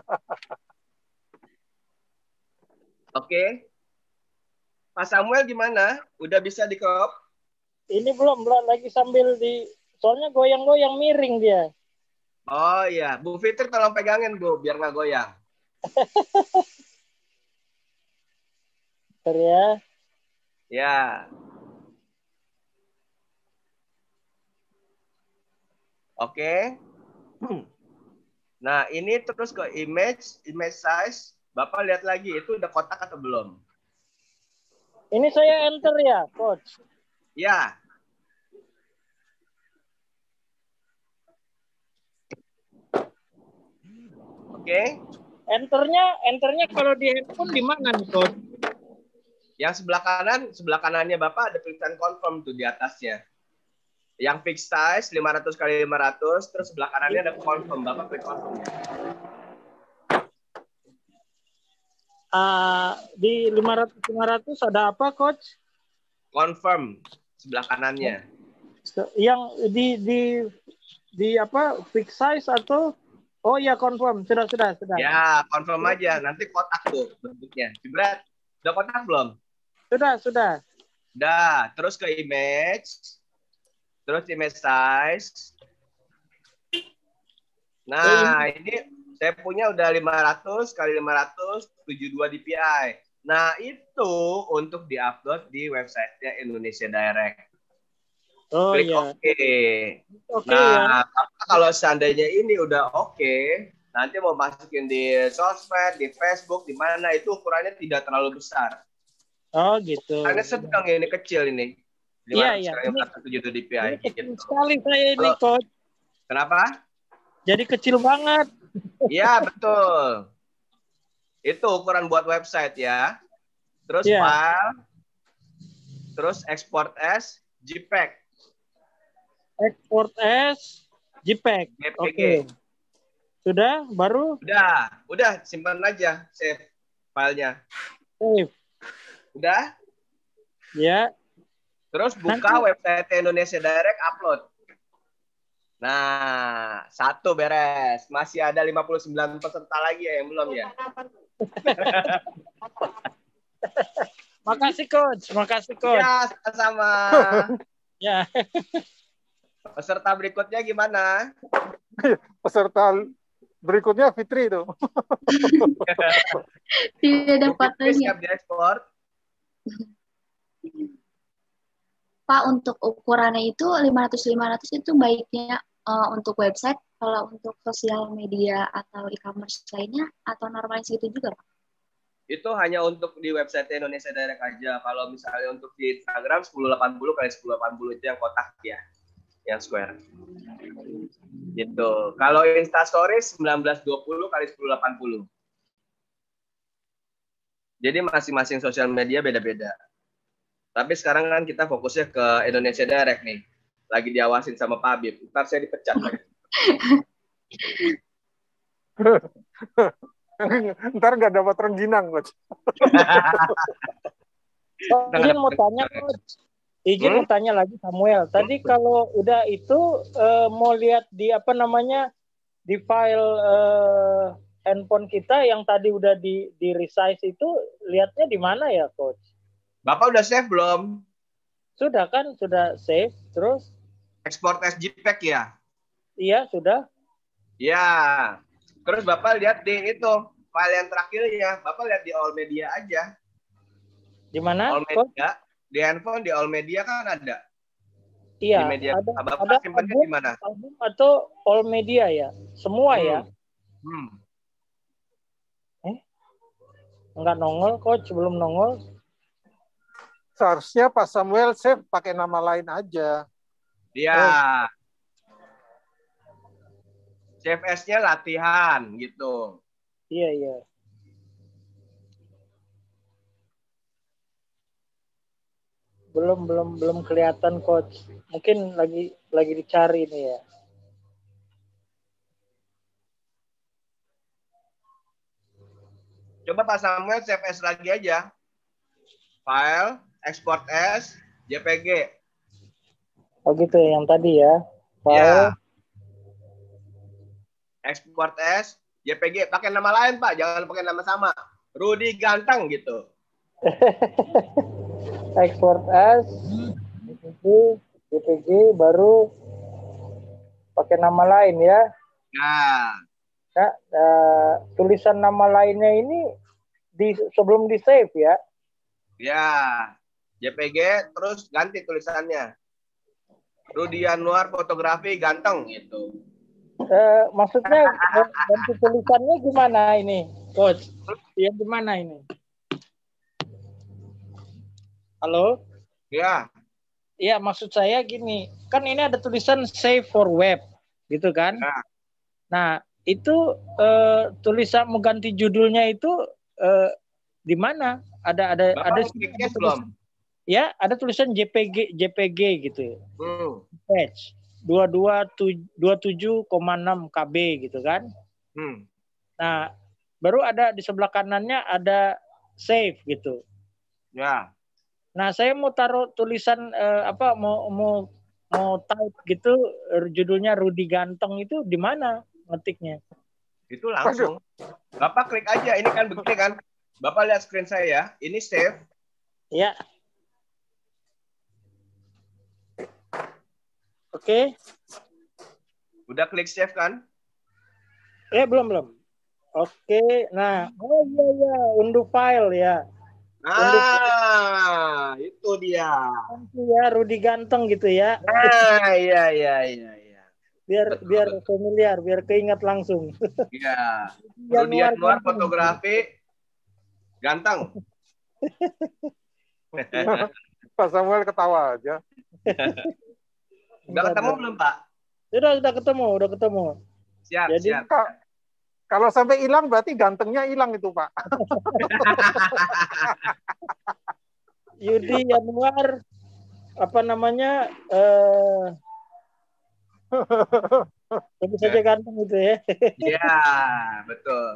Oke. Pak Samuel gimana? Udah bisa di-crop? Ini belum lagi sambil soalnya goyang-goyang miring dia. Oh iya, Bu Fitri tolong pegangin Bu, biar nggak goyang. Bentar ya. Ya. Oke. Nah, ini terus ke image size. Bapak lihat lagi, itu udah kotak atau belum? Ini saya enter ya, Coach? Ya. Oke. Enternya kalau di handphone di mana nih, Coach? Yang sebelah kanannya Bapak ada tulisan confirm tuh di atasnya. Yang fix size 500 kali 500, terus sebelah kanannya ada confirm. Bapak klik confirm. Di 500 ada apa, Coach? Confirm sebelah kanannya. Yang di apa? Fix size atau oh ya confirm. Sudah. Ya, confirm aja. Nanti kotak tuh bentuknya. Jebret. Udah kotak belum? Sudah. Udah, terus ke image. Terus image size. Nah, ini saya punya udah 500 kali 500 72 dpi. Nah, itu untuk diupload di website-nya Indonesia Direct. Oh klik iya. OK. Nah, kalau seandainya ini udah oke, nanti mau masukin di sosmed, di Facebook, di mana itu ukurannya tidak terlalu besar. Oh gitu. Karena sedang ini kecil ini. Iya. 570 dpi. Kecil sekali saya ini, Coach. Kenapa? Jadi kecil banget. Iya, betul. Itu ukuran buat website ya. Terus file, terus export as JPEG. Export as JPEG. Oke. Sudah? Baru? Udah, simpan aja save filenya. Save. Udah? Ya. Terus buka website Indonesia Direct, upload. Nah, 1 beres. Masih ada 59 peserta lagi ya yang belum ya? Makasih, Coach. Ya, sama-sama. Ya. Peserta berikutnya gimana? Peserta berikutnya Fitri itu. Tidak ada fotonya. Siap diekspor. Pak, untuk ukurannya itu 500-500 itu baiknya untuk website, kalau untuk sosial media atau e-commerce lainnya, atau normalnya segitu juga, Pak? Itu hanya untuk di website Indonesia Direct aja. Kalau misalnya untuk di Instagram 1080 kali 1080 itu yang kotak ya, yang square. Gitu. Kalau Insta Stories 1920 kali 1080. Jadi masing-masing sosial media beda-beda. Tapi sekarang kan kita fokusnya ke Indonesia Direct nih. Lagi diawasin sama Pak Habib. Ntar saya dipecat. Ntar nggak dapat rengginang, Coach. Izin mau tanya, Coach. Izin mau tanya lagi Samuel. Tadi kalau udah itu mau lihat di apa namanya di file handphone kita yang tadi udah di resize itu lihatnya di mana ya, Coach? Bapak udah save belum? Sudah kan, sudah save. Terus? Export as JPEG ya? Iya, sudah. Ya. Terus Bapak lihat di itu file yang terakhirnya. Bapak lihat di all media aja. Di mana? All media. Di handphone di all media kan ada. Iya. Di media. Ada Bapak simpannya di mana? Album atau all media ya? Semua ya? Enggak nongol, Coach. Belum nongol. Seharusnya Pak Samuel save pakai nama lain aja. Iya. Save as-nya latihan gitu. Iya, iya. Belum kelihatan, Coach. Mungkin lagi dicari nih ya. Coba Pak Samuel save as lagi aja. File, export as, JPG. Oh gitu ya, yang tadi ya. File. Ya. Export as, JPG. Pakai nama lain, Pak. Jangan pakai nama sama. Rudy Ganteng gitu. Export as, JPG, baru pakai nama lain ya. Nah. Nah, tulisan nama lainnya ini sebelum di save ya. Ya. JPG, terus ganti tulisannya. Rudy Yanuar fotografi ganteng gitu. Maksudnya ganti tulisannya gimana ini, Coach? Ya gimana ini? Halo? Ya. Iya, maksud saya gini, kan ini ada tulisan save for web, gitu kan? Ya. Nah, itu tulisan mau ganti judulnya itu di mana? Ada belum? Ya, ada tulisan JPG gitu. Patch 27,6 KB gitu kan. Nah, baru ada di sebelah kanannya ada save gitu. Ya. Nah, saya mau taruh tulisan mau type gitu judulnya Rudy Ganteng itu di mana ngetiknya? Itu langsung. Bapak klik aja, ini kan begini kan. Bapak lihat screen saya, ini save. Ya. Oke. Udah klik save kan? Belum. Oke, nah, iya, unduh file ya. Nah, itu dia. Nanti ya, Rudy Ganteng gitu ya. Nah, iya. Biar familiar, biar keingat langsung. Iya. Rudy Yanuar fotografi ganteng. Pak Samuel ketawa aja. Udah ketemu belum, Pak? Udah ketemu. Siap. Kalau sampai hilang berarti gantengnya hilang itu, Pak. Rudy Yanuar apa namanya? Tentu saja ganteng gitu ya. Iya, betul.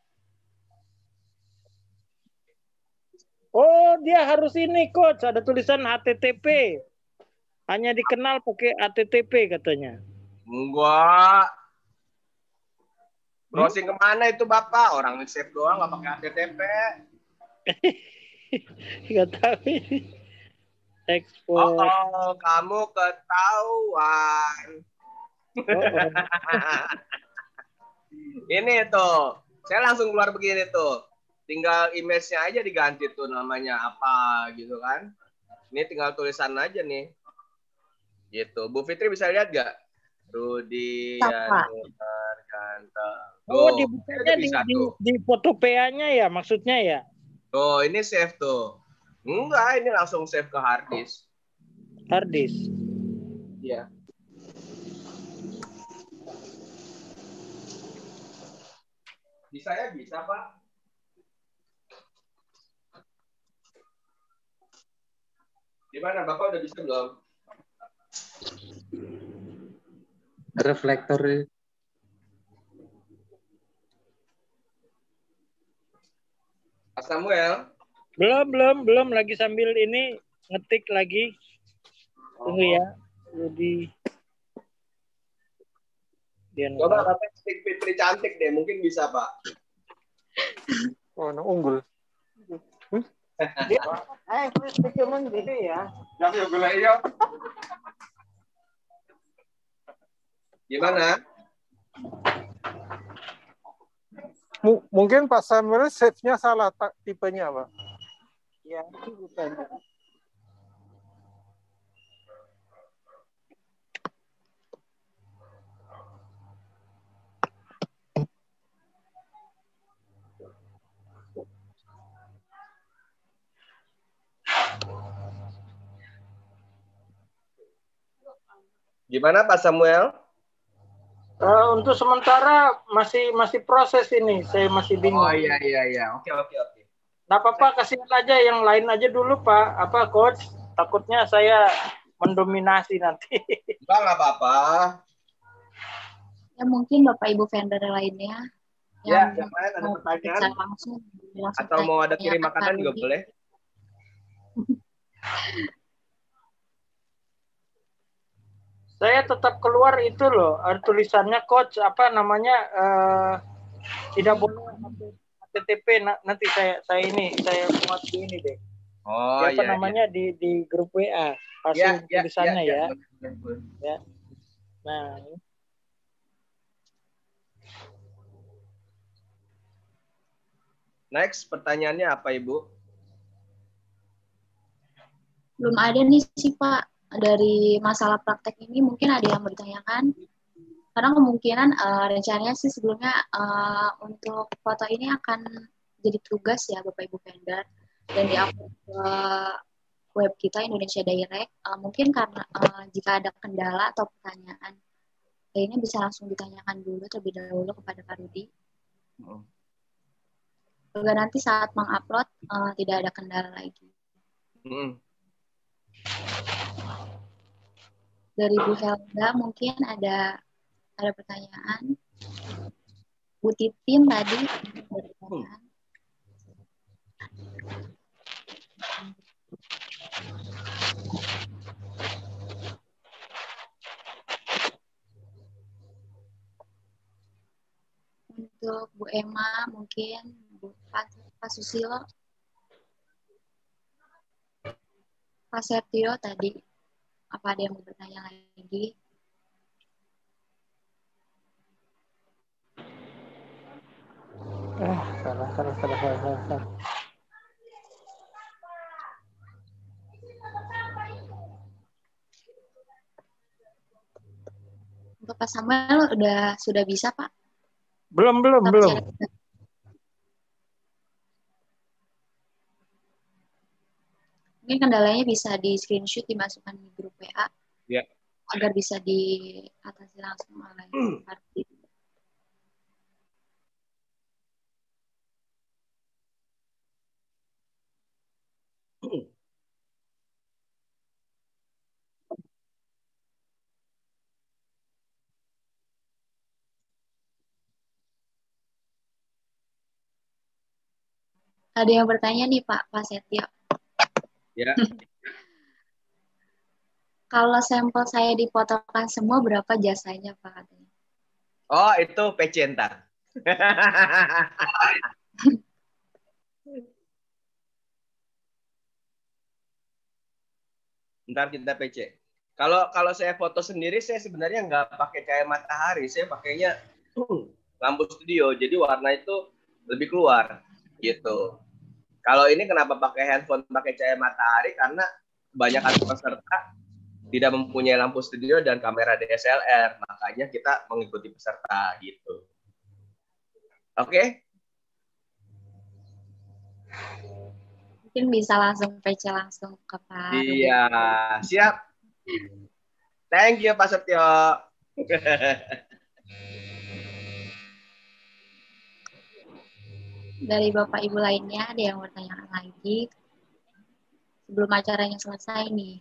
Oh, dia harus ini, Coach. Ada tulisan HTTP. Hanya dikenal pakai HTTP katanya. Enggak. Browsing kemana itu Bapak? Orang save doang nggak pakai HTTP. Nggak tahu. Export. Oh, kamu ketahuan. Ini tuh, saya langsung keluar begini tuh. Tinggal image-nya aja diganti tuh namanya apa gitu kan. Ini tinggal tulisan aja nih. Gitu. Bu Fitri bisa lihat nggak? Rudy Yanuar Ganteng. Oh, dibukanya di foto PA-nya ya maksudnya ya? Tuh, ini save tuh. Enggak, ini langsung save ke hard disk. Hard disk? Iya. Di saya bisa, Pak. Di mana? Bapak udah bisa belum? Reflektor. Pak Samuel. Belum lagi sambil ini ngetik lagi. Tunggu ya. Jadi coba Bapak stick Fitri cantik deh, mungkin bisa Pak. Oh, unggul. cuman gitu ya. Gimana? Mungkin Pak Samuel save-nya salah tipenya, Pak. Ya, itu bukan. Gimana Pak Samuel? Untuk sementara masih proses ini, saya masih bingung. Oh iya. Oke. Nggak apa-apa, kasih aja yang lain aja dulu Pak. Apa Coach? Takutnya saya mendominasi nanti. Nggak apa-apa. Ya mungkin Bapak Ibu vendor lainnya Ya, yang lain ada pertanyaan? langsung Atau mau ada kirim makanan juga boleh. Saya tetap keluar itu loh, tulisannya Coach apa namanya tidak boleh HTTP, nanti saya muat di ini deh. Oh apa namanya di grup WA hasil tulisannya ya. Nah. Next, pertanyaannya apa Ibu? Belum ada nih sih Pak. Dari masalah praktek ini mungkin ada yang bertanyakan. Karena kemungkinan rencananya sih sebelumnya untuk foto ini akan jadi tugas ya Bapak Ibu vendor dan di-upload ke web kita Indonesia Direct. Mungkin karena jika ada kendala atau pertanyaan, kayaknya bisa langsung ditanyakan dulu terlebih dahulu kepada Pak Rudi. Agar nanti saat mengupload tidak ada kendala lagi. Dari Bu Helga mungkin ada pertanyaan. Bu Titin tadi ada pertanyaan. Untuk Bu Emma mungkin Bu Pak Susilo, Pak Setio tadi apa ada yang mau bertanya lagi? Salah. Untuk Pak Samuel sudah bisa Pak? Belum. Mungkin kendalanya bisa di screenshot dimasukkan di grup WA agar bisa diatasi langsung oleh Pak Rudi. Ada yang bertanya nih Pak Setio. Ya. Kalau sampel saya dipotokan semua, berapa jasanya Pak? Oh, itu PC ntar. Ntar kita PC. Kalau saya foto sendiri, saya sebenarnya nggak pakai cahaya matahari. Saya pakainya lampu studio. Jadi warna itu lebih keluar. Gitu. Kalau ini kenapa pakai handphone pakai cahaya matahari? Karena kebanyakan peserta tidak mempunyai lampu studio dan kamera DSLR, makanya kita mengikuti peserta gitu. Oke? Mungkin bisa langsung PC langsung ke Pak. Iya, siap. Thank you Pak Setio. Dari Bapak Ibu lainnya ada yang bertanya lagi sebelum acaranya selesai nih.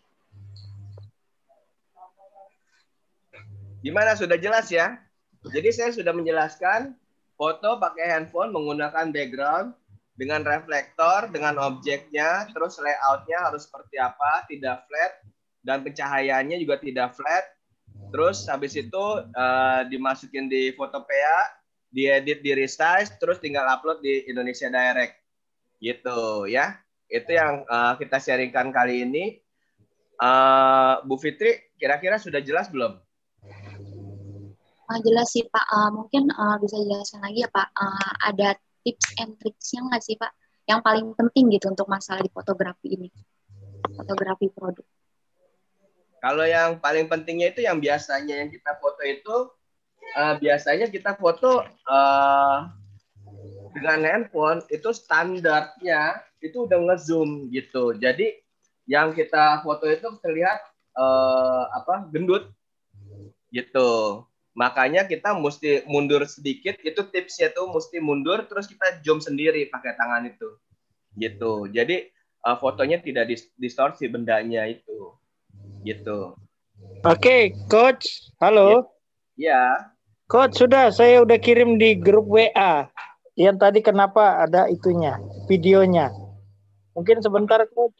Gimana, sudah jelas ya? Jadi saya sudah menjelaskan foto pakai handphone menggunakan background dengan reflektor, dengan objeknya, terus layoutnya harus seperti apa, tidak flat, dan pencahayaannya juga tidak flat. Terus habis itu dimasukin di Photopea, diedit, di resize, terus tinggal upload di Indonesia Direct. Gitu ya. Itu yang kita sharingkan kali ini. Bu Fitri, kira-kira sudah jelas belum? Jelas sih Pak. Mungkin bisa jelaskan lagi ya Pak. Ada tips and tricksnya nggak sih Pak? Yang paling penting gitu untuk masalah di fotografi ini, fotografi produk. Kalau yang paling pentingnya itu yang biasanya yang kita foto itu, biasanya kita foto dengan handphone itu standarnya itu udah ngezoom gitu. Jadi yang kita foto itu terlihat gendut gitu. Makanya kita mesti mundur sedikit, itu tipsnya tuh mesti mundur terus kita zoom sendiri pakai tangan itu. Gitu. Jadi fotonya tidak distorsi bendanya itu. Gitu. Oke, Coach. Halo. Ya. Coach, saya udah kirim di grup WA. Yang tadi kenapa ada itunya, videonya. Mungkin sebentar, Coach.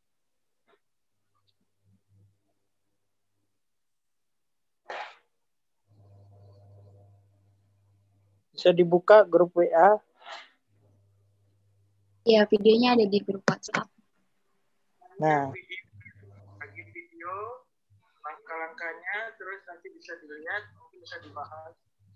Bisa dibuka grup WA? Ya, videonya ada di grup WhatsApp. Nah, bagi video langkah-langkahnya, terus nanti bisa dilihat, bisa dibahas.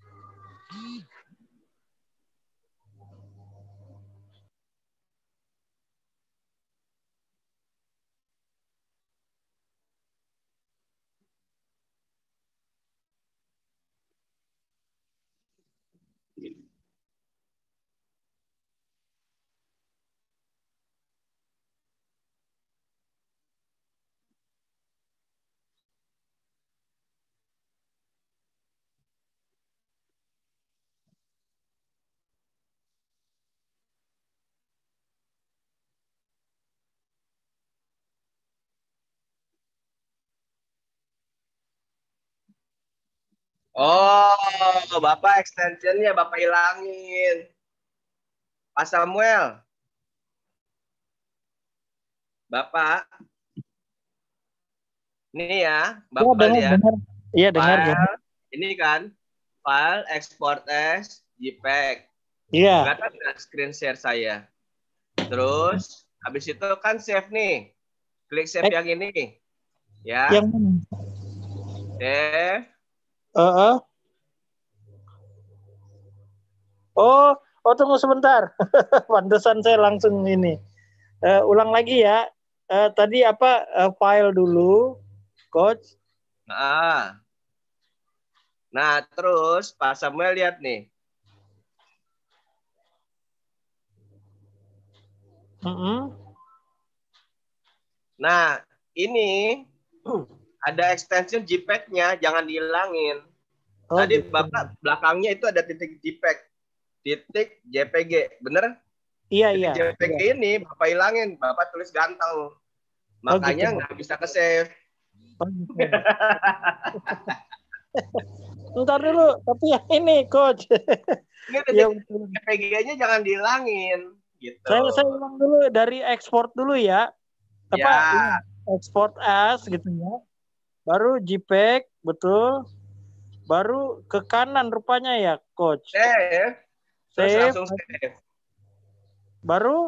Oh, Bapak extensionnya Bapak hilangin. Pak Samuel. Bapak. Ini ya, Bapak lihat. Iya, dengar. Ini kan file export as JPEG. Iya. Kelihatan nggak screen share saya? Terus habis itu kan save nih. Klik save yang ini. Ya. Yang mana? Save. Oh, tunggu sebentar. Pantesan saya langsung ini. Ulang lagi ya. Tadi apa file dulu, Coach? Nah, terus Pak Samuel lihat nih. Nah, ini ada extension JPEG-nya, jangan dihilangin. Tadi gitu. Bapak belakangnya itu ada titik JPEG, titik JPG, bener? Iya. JPG iya. Ini Bapak hilangin, Bapak tulis ganteng. Makanya nggak bisa ke-save. Ntar dulu, tapi yang ini, Coach. Ini JPG-nya jangan dihilangin. Gitu. Saya ulang dulu dari export dulu ya. Ini, export as gitu ya. Baru JPEG, betul. Baru ke kanan rupanya ya, Coach. Save. Terus langsung save. Baru?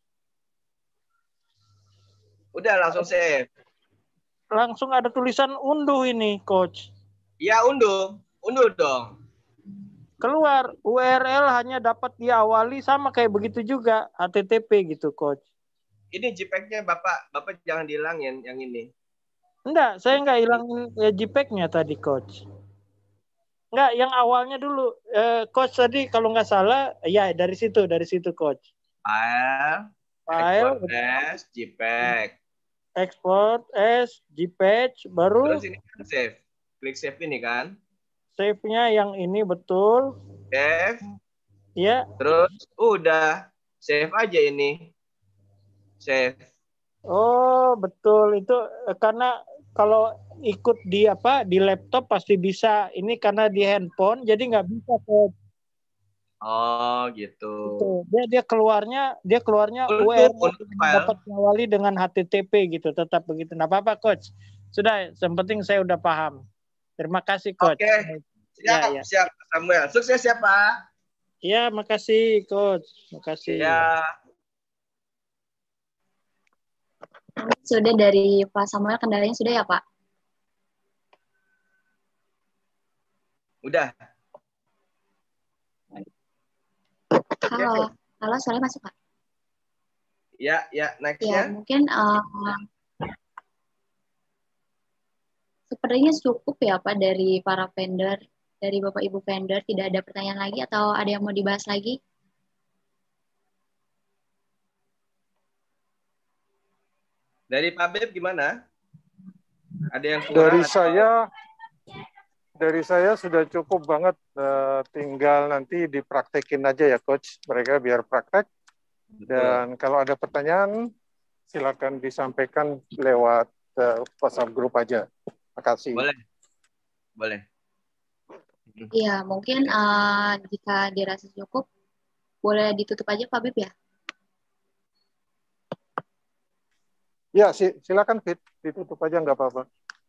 Udah langsung save. Langsung ada tulisan unduh ini, Coach. Iya, unduh. Unduh dong. Keluar, URL hanya dapat diawali sama kayak begitu juga, HTTP gitu, Coach. Ini JPEG-nya Bapak jangan dihilangin yang ini. Enggak, saya enggak hilangin JPEG-nya tadi, Coach. Enggak, yang awalnya dulu. Coach tadi kalau nggak salah, ya dari situ, Coach. File export as JPEG. Export as JPEG, baru. Terus ini kan save. Klik save ini kan. Save-nya yang ini betul. Save. Ya. Terus udah save aja ini. Save. Oh, betul. Itu karena kalau ikut di di laptop pasti bisa. Ini karena di handphone jadi nggak bisa, Coach. Oh, gitu. Dia keluarnya URL dapat mengawali dengan HTTP gitu, tetap begitu. Nah, apa-apa coach. Sudah, yang penting saya udah paham. Terima kasih coach. Oke. Siap Samuel. Sukses ya, Pak. Iya, makasih coach. Makasih. Ya. Sudah dari Pak Samuel, kendalanya sudah ya, Pak? Udah. Halo, suaranya masuk, Pak? Ya, next ya. Mungkin sepertinya cukup ya, Pak, dari para vendor, dari Bapak Ibu vendor. Tidak ada pertanyaan lagi atau ada yang mau dibahas lagi? Dari Pak Beb gimana? Ada yang kurang? Dari saya sudah cukup banget. Tinggal nanti dipraktekin aja ya coach. Mereka biar praktek. Dan kalau ada pertanyaan, silakan disampaikan lewat WhatsApp grup aja. Makasih. Boleh. Iya, mungkin jika dirasa cukup, boleh ditutup aja Pak Bib ya? Ya, silakan Fit, ditutup aja nggak apa-apa.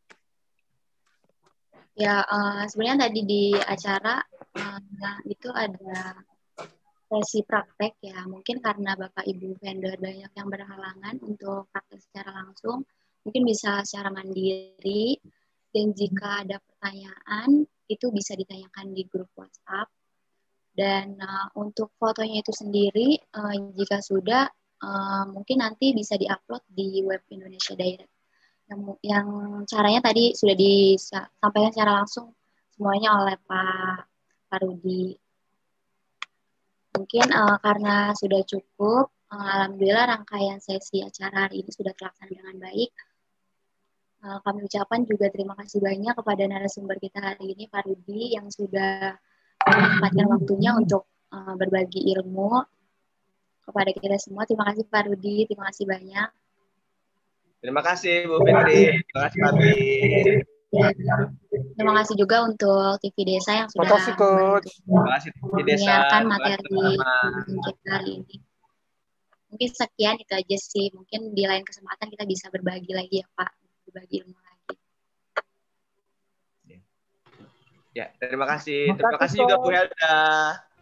Ya, sebenarnya tadi di acara itu ada sesi praktek ya. Mungkin karena Bapak Ibu vendor banyak yang berhalangan untuk praktek secara langsung, mungkin bisa secara mandiri. Dan jika ada pertanyaan, itu bisa ditanyakan di grup WhatsApp. Dan untuk fotonya itu sendiri, jika sudah, mungkin nanti bisa diupload di web Indonesia Direct. Yang caranya tadi sudah disampaikan secara langsung semuanya oleh Pak Rudi. Mungkin karena sudah cukup, alhamdulillah rangkaian sesi acara hari ini sudah terlaksana dengan baik. Kami ucapkan juga terima kasih banyak kepada narasumber kita hari ini, Pak Rudi, yang sudah menyempatkan waktunya untuk berbagi ilmu kepada kita semua. Terima kasih Pak Rudi, terima kasih banyak. Terima kasih Bu Fitri, terima kasih Pak Bib. Terima kasih juga untuk TV Desa yang sudah menyiarkan materi kita hari ini. Mungkin sekian itu aja sih. Mungkin di lain kesempatan kita bisa berbagi lagi ya Pak, berbagi ilmu lagi. Ya, terima kasih. Terima kasih juga Bu Helda.